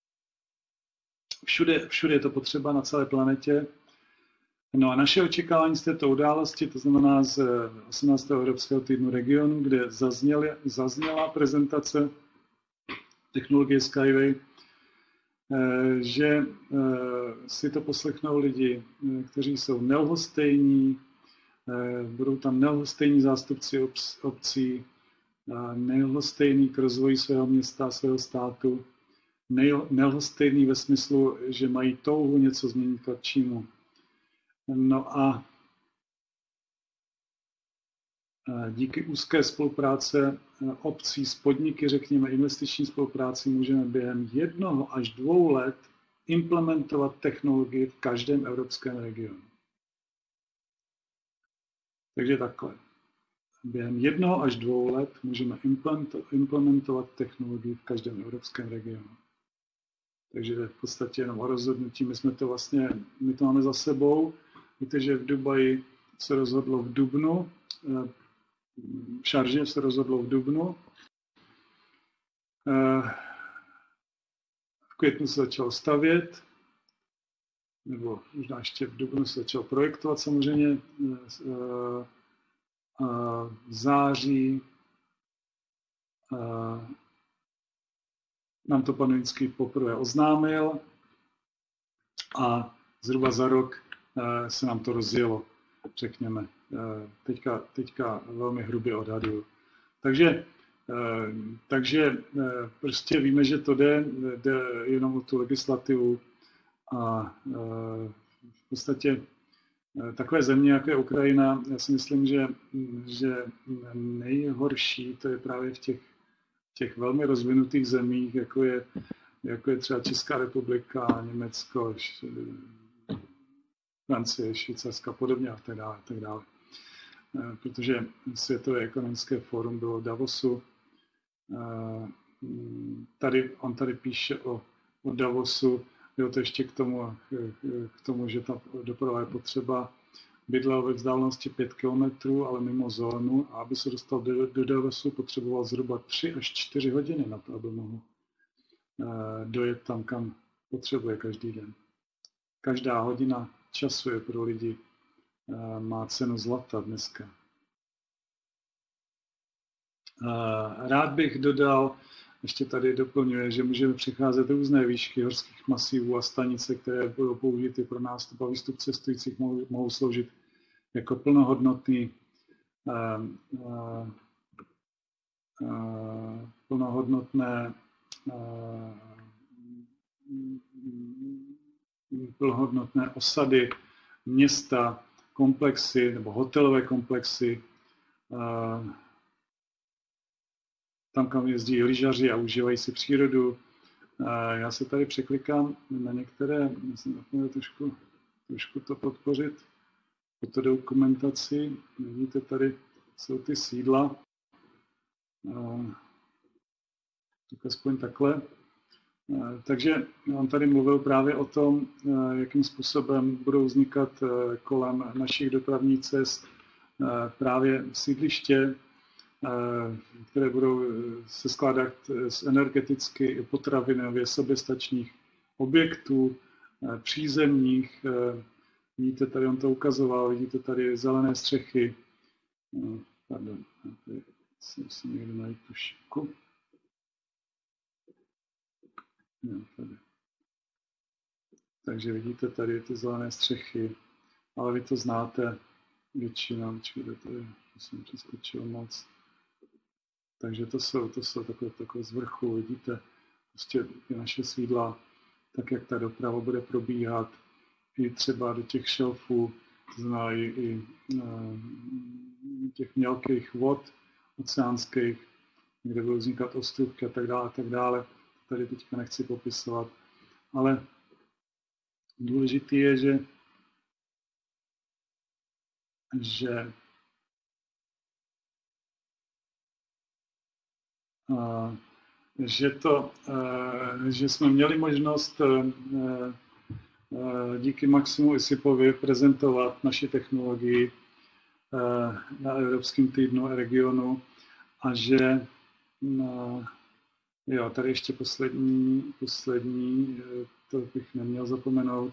všude je to potřeba na celé planetě. No a naše očekávání z této události, to znamená z 18. Evropského týdnu regionu, kde zazněla prezentace technologie Skyway, že si to poslechnou lidi, kteří jsou nelhostejní, budou tam nelhostejní zástupci obcí, nelhostejní k rozvoji svého města, svého státu, nelhostejní ve smyslu, že mají touhu něco změnit k lepšímu. No a díky úzké spolupráce obcí s podniky, řekněme investiční spolupráci, můžeme během 1 až 2 let implementovat technologii v každém evropském regionu. Takže takhle. Během 1 až 2 let můžeme implementovat technologii v každém evropském regionu. Takže je v podstatě jenom o rozhodnutí. My to máme za sebou. Víte, že v Dubaji se rozhodlo v dubnu, v Šarže se rozhodlo v dubnu. V květnu se začalo stavět, nebo možná ještě v dubnu se začalo projektovat samozřejmě. V září nám to pan Uinský poprvé oznámil a zhruba za rok se nám to rozjelo, řekněme. Teďka velmi hrubě odhaduju. Takže prostě víme, že to jde jenom o tu legislativu a v podstatě takové země, jako je Ukrajina, já si myslím, že nejhorší to je právě v těch velmi rozvinutých zemích, jako je třeba Česká republika, Německo, Francie, Švýcarska a podobně a tak dále. Protože Světové ekonomické fórum bylo v Davosu. On tady píše o Davosu, jo, to ještě k tomu, že ta doprava je potřeba. Bydlel ve vzdálenosti 5 km, ale mimo zónu, a aby se dostal do Davosu, potřeboval zhruba 3 až 4 hodiny na to, aby mohl dojet tam, kam potřebuje každý den. Každá hodina času je pro lidi, má cenu zlata dneska. Rád bych dodal, ještě tady doplňuje, že můžeme přecházet různé výšky horských masivů a stanice, které budou použity pro nástup a výstup cestujících, mohou sloužit jako plnohodnotné osady, města, komplexy nebo hotelové komplexy, tam, kam jezdí lyžaři a užívají si přírodu. Já se tady překlikám na některé, myslím, trošku to podpořit, fotodokumentaci. Vidíte, tady jsou ty sídla. Tak aspoň takhle. Takže on tady mluvil právě o tom, jakým způsobem budou vznikat kolem našich dopravních cest právě sídliště, které budou se skládat z energeticky potravinově soběstačných objektů, přízemních. Vidíte, tady on to ukazoval, vidíte tady zelené střechy. Pardon, tady si někdo najít tu šipku. No, tady. Takže vidíte tady ty zelené střechy, ale vy to znáte většinou, tady jsem přeskočil moc. Takže to jsou takové z vrchu, vidíte prostě ty naše sídla, tak jak ta doprava bude probíhat, i třeba do těch šelfů, to znamená i těch mělkých vod oceánských, kde budou vznikat ostrovky a tak dále. Tady teďka nechci popisovat, ale důležité je, že jsme měli možnost díky Maximu Isipovi prezentovat naši technologii na Evropském týdnu a regionu a že jo, tady ještě poslední, to bych neměl zapomenout.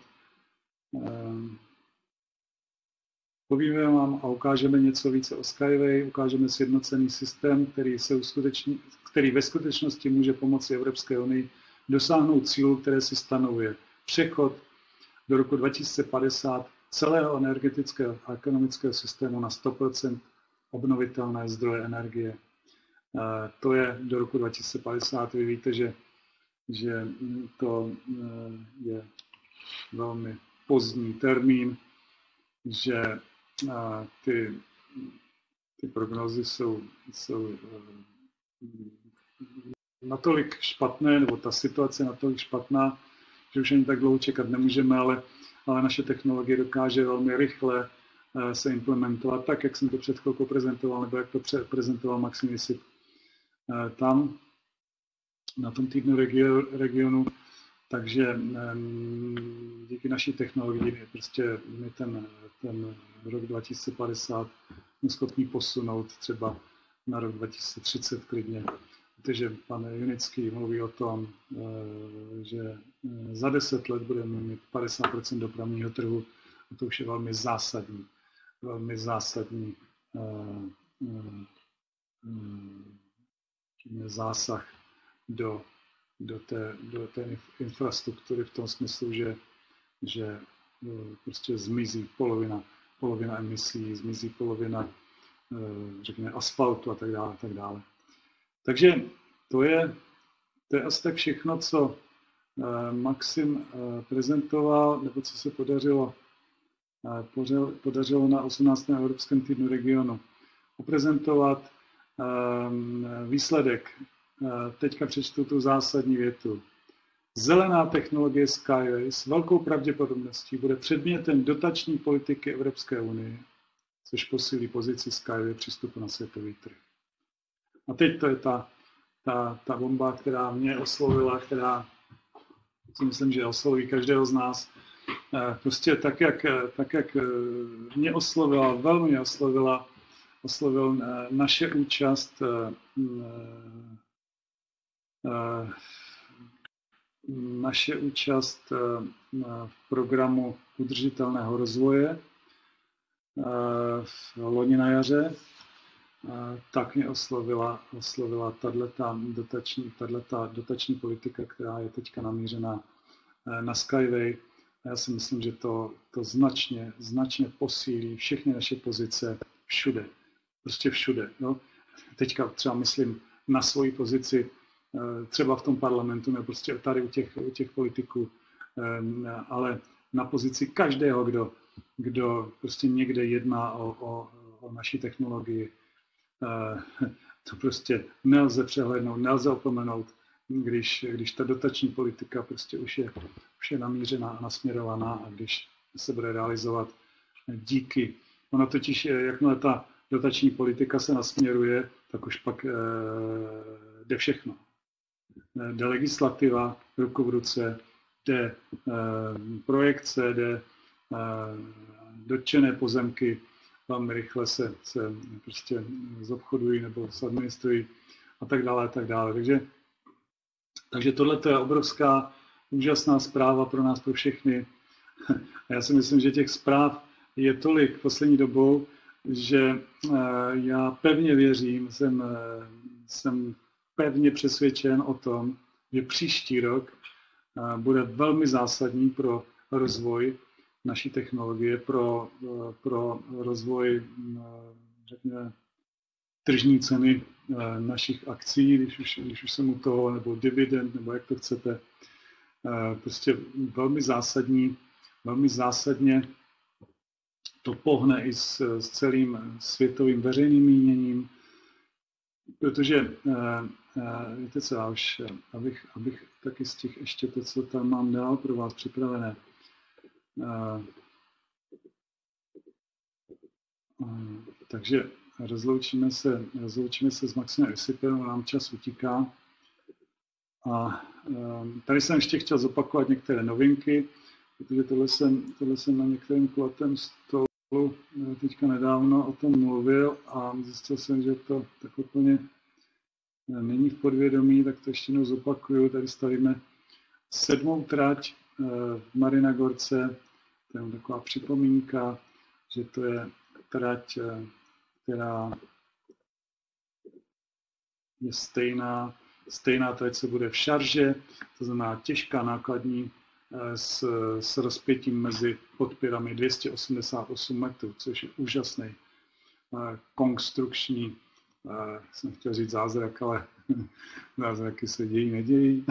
Povíme vám a ukážeme něco více o Skyway, ukážeme sjednocený systém, který ve skutečnosti může pomoci Evropské unii dosáhnout cílů, které si stanovuje. Přechod do roku 2050 celého energetického a ekonomického systému na 100% obnovitelné zdroje energie. To je do roku 2050. Vy víte, že to je velmi pozdní termín, že ty ty prognózy jsou natolik špatné, nebo ta situace je natolik špatná, že už ani tak dlouho čekat nemůžeme, ale naše technologie dokáže velmi rychle se implementovat tak, jak jsem to před chvilkou prezentoval, nebo jak to prezentoval Maxim Jisip tam, na tom týdnu regionu. Takže díky naší technologii prostě my ten rok 2050 jsme schopni posunout třeba na rok 2030 klidně. Protože pan Junický mluví o tom, že za 10 let budeme mít 50% dopravního trhu a to už je velmi zásadní zásah do té infrastruktury v tom smyslu, že prostě zmizí polovina emisí, zmizí polovina, řekněme, asfaltu a tak dále. Takže to je asi tak všechno, co Maxim prezentoval, nebo co se podařilo na 18. Evropském týdnu regionu oprezentovat. Výsledek. Teďka přečtu tu zásadní větu. Zelená technologie Skyway s velkou pravděpodobností bude předmětem dotační politiky Evropské unie, což posílí pozici Skyway přístupu na světový trh. A teď to je ta bomba, která mě oslovila, která si myslím, že osloví každého z nás. Prostě tak, jak mě oslovila, velmi mě oslovil naše účast v programu udržitelného rozvoje v loni na jaře, tak mě oslovila tato dotační politika, která je teďka namířená na Skyway. Já si myslím, že to značně posílí všechny naše pozice všude. Prostě všude. No. Teďka třeba myslím na svoji pozici třeba v tom parlamentu, nebo prostě tady u těch politiků, ale na pozici každého, kdo prostě někde jedná o naší technologii. To prostě nelze přehlédnout, nelze opomenout, když ta dotační politika prostě už je namířená a nasměrovaná a když se bude realizovat díky. Ono totiž, jakmile ta dotační politika se nasměruje, tak už pak jde všechno. Jde legislativa ruku v ruce, jde projekce, jde dotčené pozemky, velmi rychle se prostě zobchodují nebo zadministrují a tak dále, a tak dále. Takže tohle je obrovská, úžasná zpráva pro nás, pro všechny. A já si myslím, že těch zpráv je tolik poslední dobou, že já pevně věřím, jsem pevně přesvědčen o tom, že příští rok bude velmi zásadní pro rozvoj naší technologie, pro rozvoj, řekněme, tržní ceny našich akcí, když už jsem u toho, nebo dividend, nebo jak to chcete. Prostě velmi zásadně to pohne i s celým světovým veřejným míněním, protože víte co, já už, abych taky z těch ještě to, co tam mám dál pro vás připravené. Takže rozloučíme se s Maximem Jisipem, nám čas utíká. A tady jsem ještě chtěl zopakovat některé novinky, protože tohle jsem na některém kulatém stolu teďka nedávno o tom mluvil a zjistil jsem, že to tak úplně není v podvědomí, tak to ještě jednou zopakuju. Tady stavíme 7. trať v Marina Gorce, to je taková připomínka, že to je trať, která je stejná trať, co bude v šarže, to znamená těžká nákladní s rozpětím mezi podpěrami 288 metrů, což je úžasný konstrukční, jsem chtěl říct zázrak, ale zázraky se dějí, nedějí.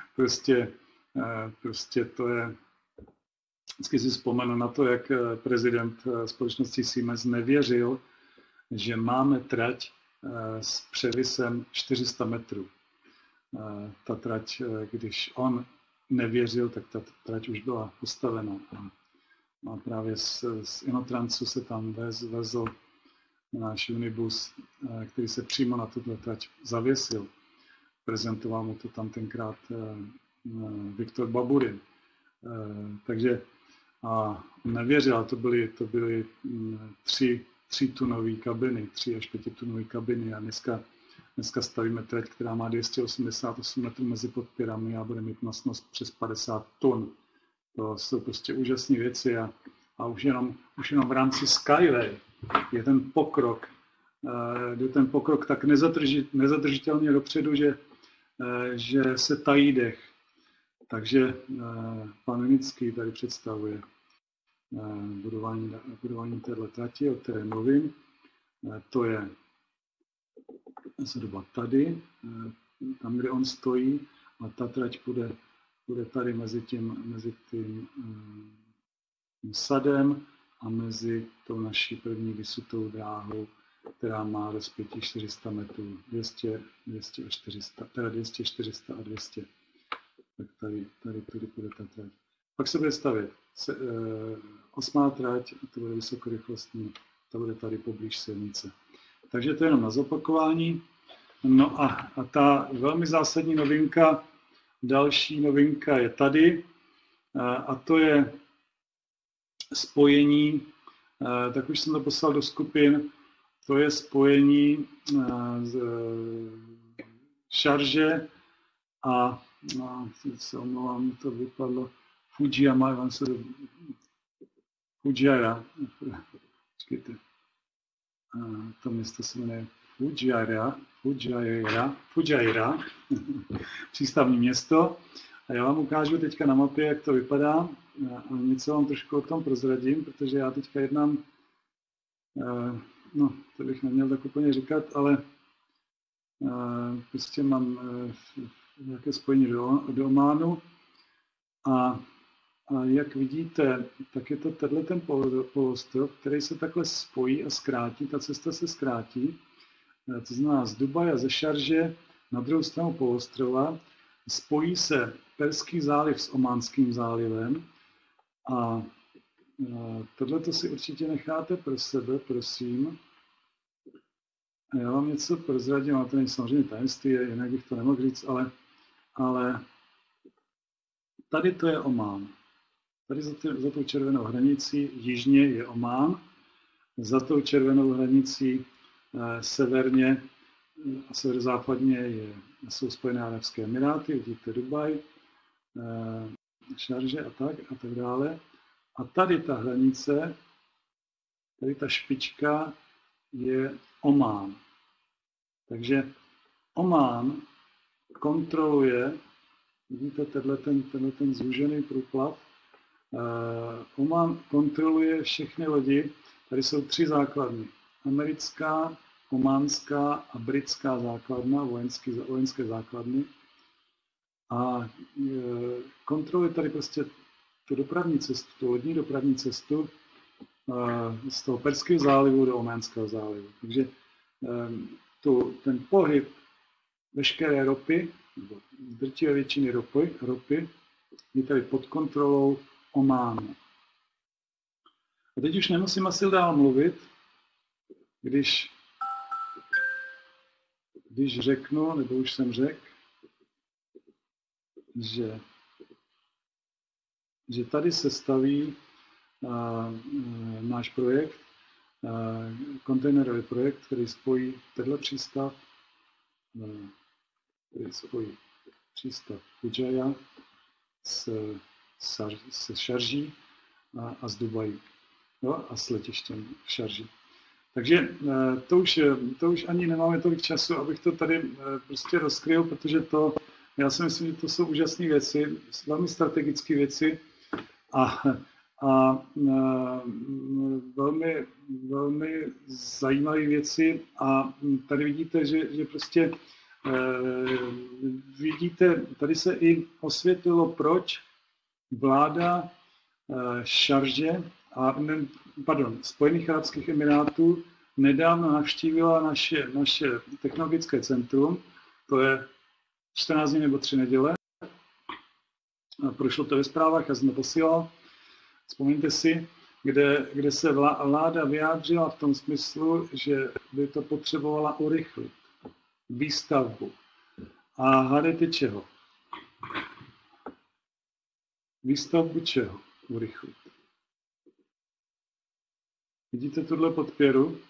Prostě to je, vždycky si vzpomenu na to, jak prezident společnosti Siemens nevěřil že máme trať s převisem 400 metrů. Ta trať, když on nevěřil, tak ta trať už byla postavena. A právě z Inotransu se tam vezl náš unibus, který se přímo na tuto trať zavěsil. Prezentoval mu to tam tenkrát Viktor Baburin. Takže a on nevěřil, ale to byly 3 tunové kabiny, 3 až 5 tunové kabiny a dneska stavíme trať, která má 288 metrů mezi podpěrami a bude mít nosnost přes 50 tun. To jsou prostě úžasné věci a už jenom v rámci Skyway je ten pokrok tak nezadržitelně dopředu, že se tají dech. Takže pan Vinický tady představuje budování téhle trati, o které mluvím. To je zhruba tady, tam, kde on stojí, a ta trať bude tady mezi tím sadem a mezi tou naší první vysutou dráhou, která má rozpětí 400 metrů, 200 a 400, teda 200, 400 a 200. Tak tady bude ta trať. Pak se bude stavět 8. trať, a to bude vysokorychlostní, to bude tady poblíž silnice. Takže to je jenom na zopakování. No a ta velmi zásadní novinka, další novinka je tady, a to je spojení, tak už jsem to poslal do skupin, to je spojení z Šarže a se omlouvám, to vypadlo Fujiyama, Fujairah, počkejte, to město se jmenuje Fujairah, přístavní město. A já vám ukážu teďka na mapě, jak to vypadá, a něco vám trošku o tom prozradím, protože já teďka jednám, no, to bych neměl tak úplně říkat, ale prostě mám nějaké spojení do Ománu a jak vidíte, tak je to ten poloostrov, který se takhle spojí a zkrátí, ta cesta se zkrátí, to znamená z Dubaje, ze Šarže na druhou stranu poloostrova, spojí se Perský záliv s Ománským zálivem a tohleto si určitě necháte pro sebe, prosím. Já vám něco prozradím, ale to není samozřejmě tajemství, jinak bych to nemohl říct, ale tady to je Omán. Tady za tou červenou hranicí jižně je Omán, za tou červenou hranicí severně a severozápadně jsou Spojené arabské emiráty, vidíte Dubaj, Šarže a tak dále. A tady ta hranice, tady ta špička je Omán. Takže Omán kontroluje, vidíte tenhle ten zúžený průplav, Omán kontroluje všechny lodi, tady jsou 3 základny, americká, ománská a britská základna, vojenské základny. A kontroluje tady prostě tu dopravní cestu, tu lodní dopravní cestu z toho Perského zálivu do Ománského zálivu. Takže ten pohyb veškeré ropy, nebo drtivé většiny ropy, je tady pod kontrolou Ománu. A teď už nemusím asi dál mluvit, když řeknu, nebo už jsem řekl, že tady se staví náš projekt, kontejnerový projekt, který spojí tenhle přístav, přístav Fujairah se Šarží a z Dubají, jo, a s letištěm v Šarží. Takže to už ani nemáme tolik času, abych to tady prostě rozkryl, protože já si myslím, že to jsou úžasné věci, velmi strategické věci a velmi, velmi zajímavé věci. A tady vidíte, že prostě vidíte, tady se i osvětlilo, proč vláda Šarže Spojených arabských emirátů nedávno navštívila naše technologické centrum, to je 14 dní nebo 3 neděle. Prošlo to ve zprávách, já jsem to posílal. Vzpomeňte si, kde se vláda vyjádřila v tom smyslu, že by to potřebovala urychlit výstavbu. A hádejte čeho? Výstavbu čeho urychlit? Vidíte tuhle podpěru?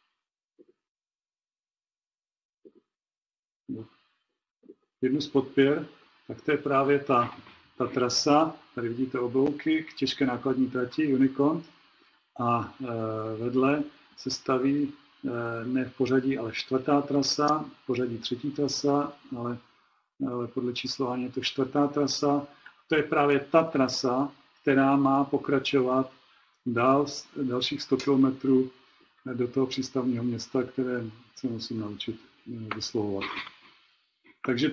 Jednu z podpěr, tak to je právě ta trasa, tady vidíte oblouky k těžké nákladní trati Unicont a vedle se staví ne v pořadí, ale 4. trasa, v pořadí 3. trasa, ale podle číslování je to 4. trasa. To je právě ta trasa, která má pokračovat dalších 100 kilometrů do toho přístavního města, které se musím naučit vyslovovat. Takže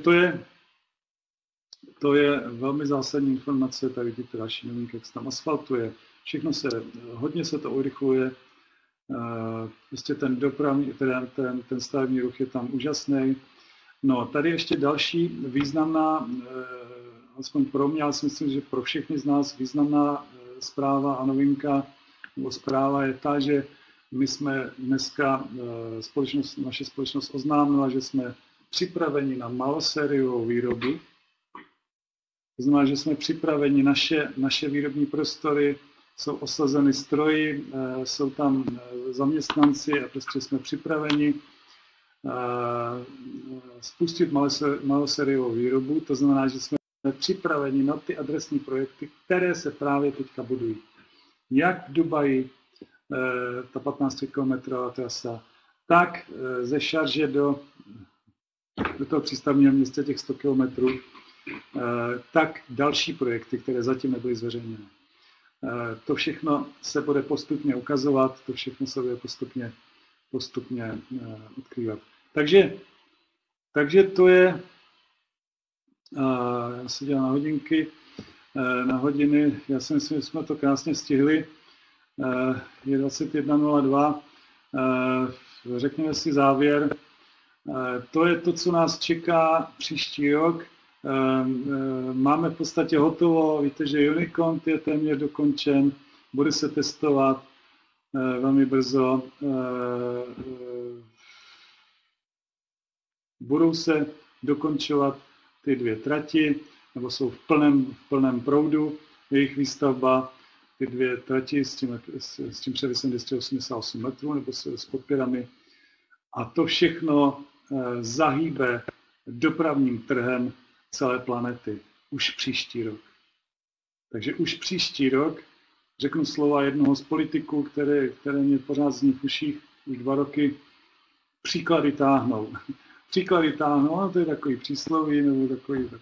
to je velmi zásadní informace, tady vidíte další novinky, jak se tam asfaltuje, všechno hodně se to urychluje, prostě ten dopravní, ten stavební ruch je tam úžasný. No, tady ještě další významná, aspoň pro mě, ale si myslím, že pro všechny z nás významná zpráva a novinka, nebo zpráva je ta, že my jsme dneska, naše společnost oznámila, že jsme připraveni na malosériovou výrobu. To znamená, že jsme připraveni, naše výrobní prostory jsou osazeny stroji, jsou tam zaměstnanci a prostě jsme připraveni spustit malosériovou výrobu. To znamená, že jsme připraveni na ty adresní projekty, které se právě teďka budují. Jak v Dubaji, ta 15-kilometrová trasa, tak ze Šarže do toho přístavního města těch 100 kilometrů, tak další projekty, které zatím nebyly zveřejněny. To všechno se bude postupně ukazovat, to všechno se bude postupně odkrývat. Takže to je, já se dělám na hodinky, na hodiny, já si myslím, že jsme to krásně stihli, je 21:02, řekněme si závěr. To je to, co nás čeká příští rok. Máme v podstatě hotovo, víte, že Unicont je téměř dokončen, bude se testovat velmi brzo. Budou se dokončovat ty 2 trati, nebo jsou v plném proudu jejich výstavba. Ty 2 trati s tím převisem 288 metrů, nebo s podpěrami. A to všechno zahýbe dopravním trhem celé planety už příští rok. Takže už příští rok, řeknu slova jednoho z politiků, které mě pořád zní v uších už 2 roky, příklady táhnou. Příklady táhnou, no to je takový přísloví, nebo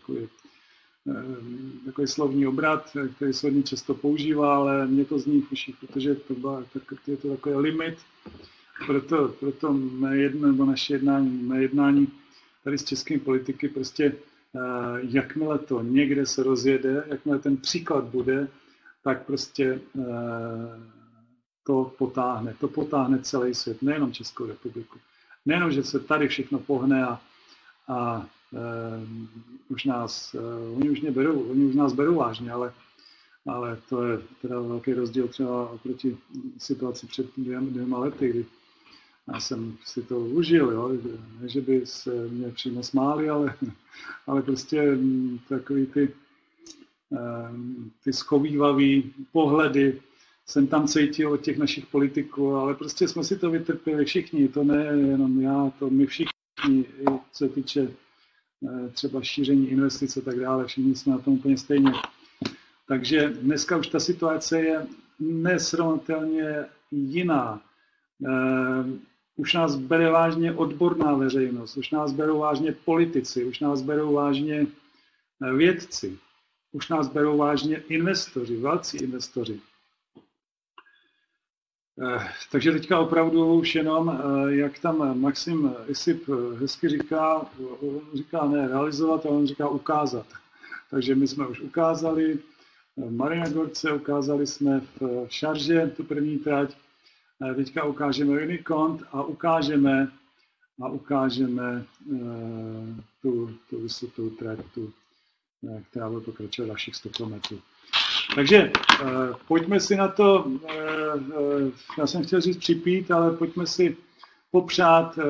takový slovní obrat, který se hodně často používá, ale mě to zní v uších, protože je to takový limit. Proto naše jednání tady s českými politiky prostě jakmile to někde se rozjede, jakmile ten příklad bude, tak prostě to potáhne celý svět, nejenom Českou republiku. Nejenom, že se tady všechno pohne a oni už nás berou vážně, ale to je teda velký rozdíl třeba oproti situaci před 2 lety, kdy já jsem si to užil, jo? Ne, že by se mě přímo smáli, ale prostě takový ty schovívavý pohledy jsem tam cítil od těch našich politiků, ale prostě jsme si to vytrpěli všichni, to ne jenom já, to my všichni, i co se týče třeba šíření investic a tak dále, všichni jsme na tom úplně stejně. Takže dneska už ta situace je nesrovnatelně jiná. Už nás bere vážně odborná veřejnost, už nás berou vážně politici, už nás berou vážně vědci, už nás berou vážně investoři, velcí investoři. Takže teďka opravdu už jenom, jak tam Maxim Isip hezky říká ne realizovat, ale on říká ukázat. Takže my jsme už ukázali v Marinagorce, ukázali jsme v Šarže tu první trať Teďka ukážeme Unicont a ukážeme tu vysokou trať, která bude pokračovat dalších 100 km. Takže pojďme si na to, já jsem chtěl říct připít, ale pojďme si popřát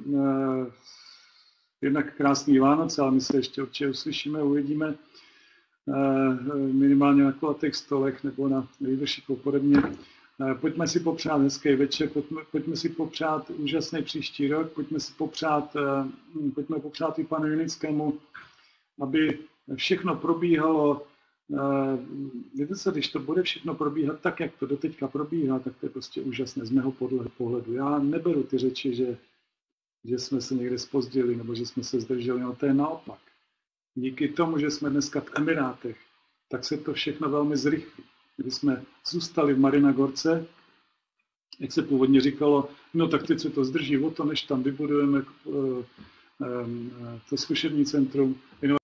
jednak krásný Vánoce, ale my se ještě určitě uslyšíme, uvidíme minimálně na kulatých stolech nebo na leadershipu podobně. Pojďme si popřát hezký večer, pojďme si popřát úžasný příští rok, pojďme popřát i panu Junickému, aby všechno probíhalo. Víte se, když to bude všechno probíhat tak, jak to doteďka probíhá, tak to je prostě úžasné z mého pohledu. Já neberu ty řeči, že jsme se někde zpozdili nebo že jsme se zdrželi, no to je naopak. Díky tomu, že jsme dneska v Emirátech, tak se to všechno velmi zrychlí. Když jsme zůstali v Marina Gorce, jak se původně říkalo, no tak teď se to zdrží o to, než tam vybudujeme to zkušební centrum,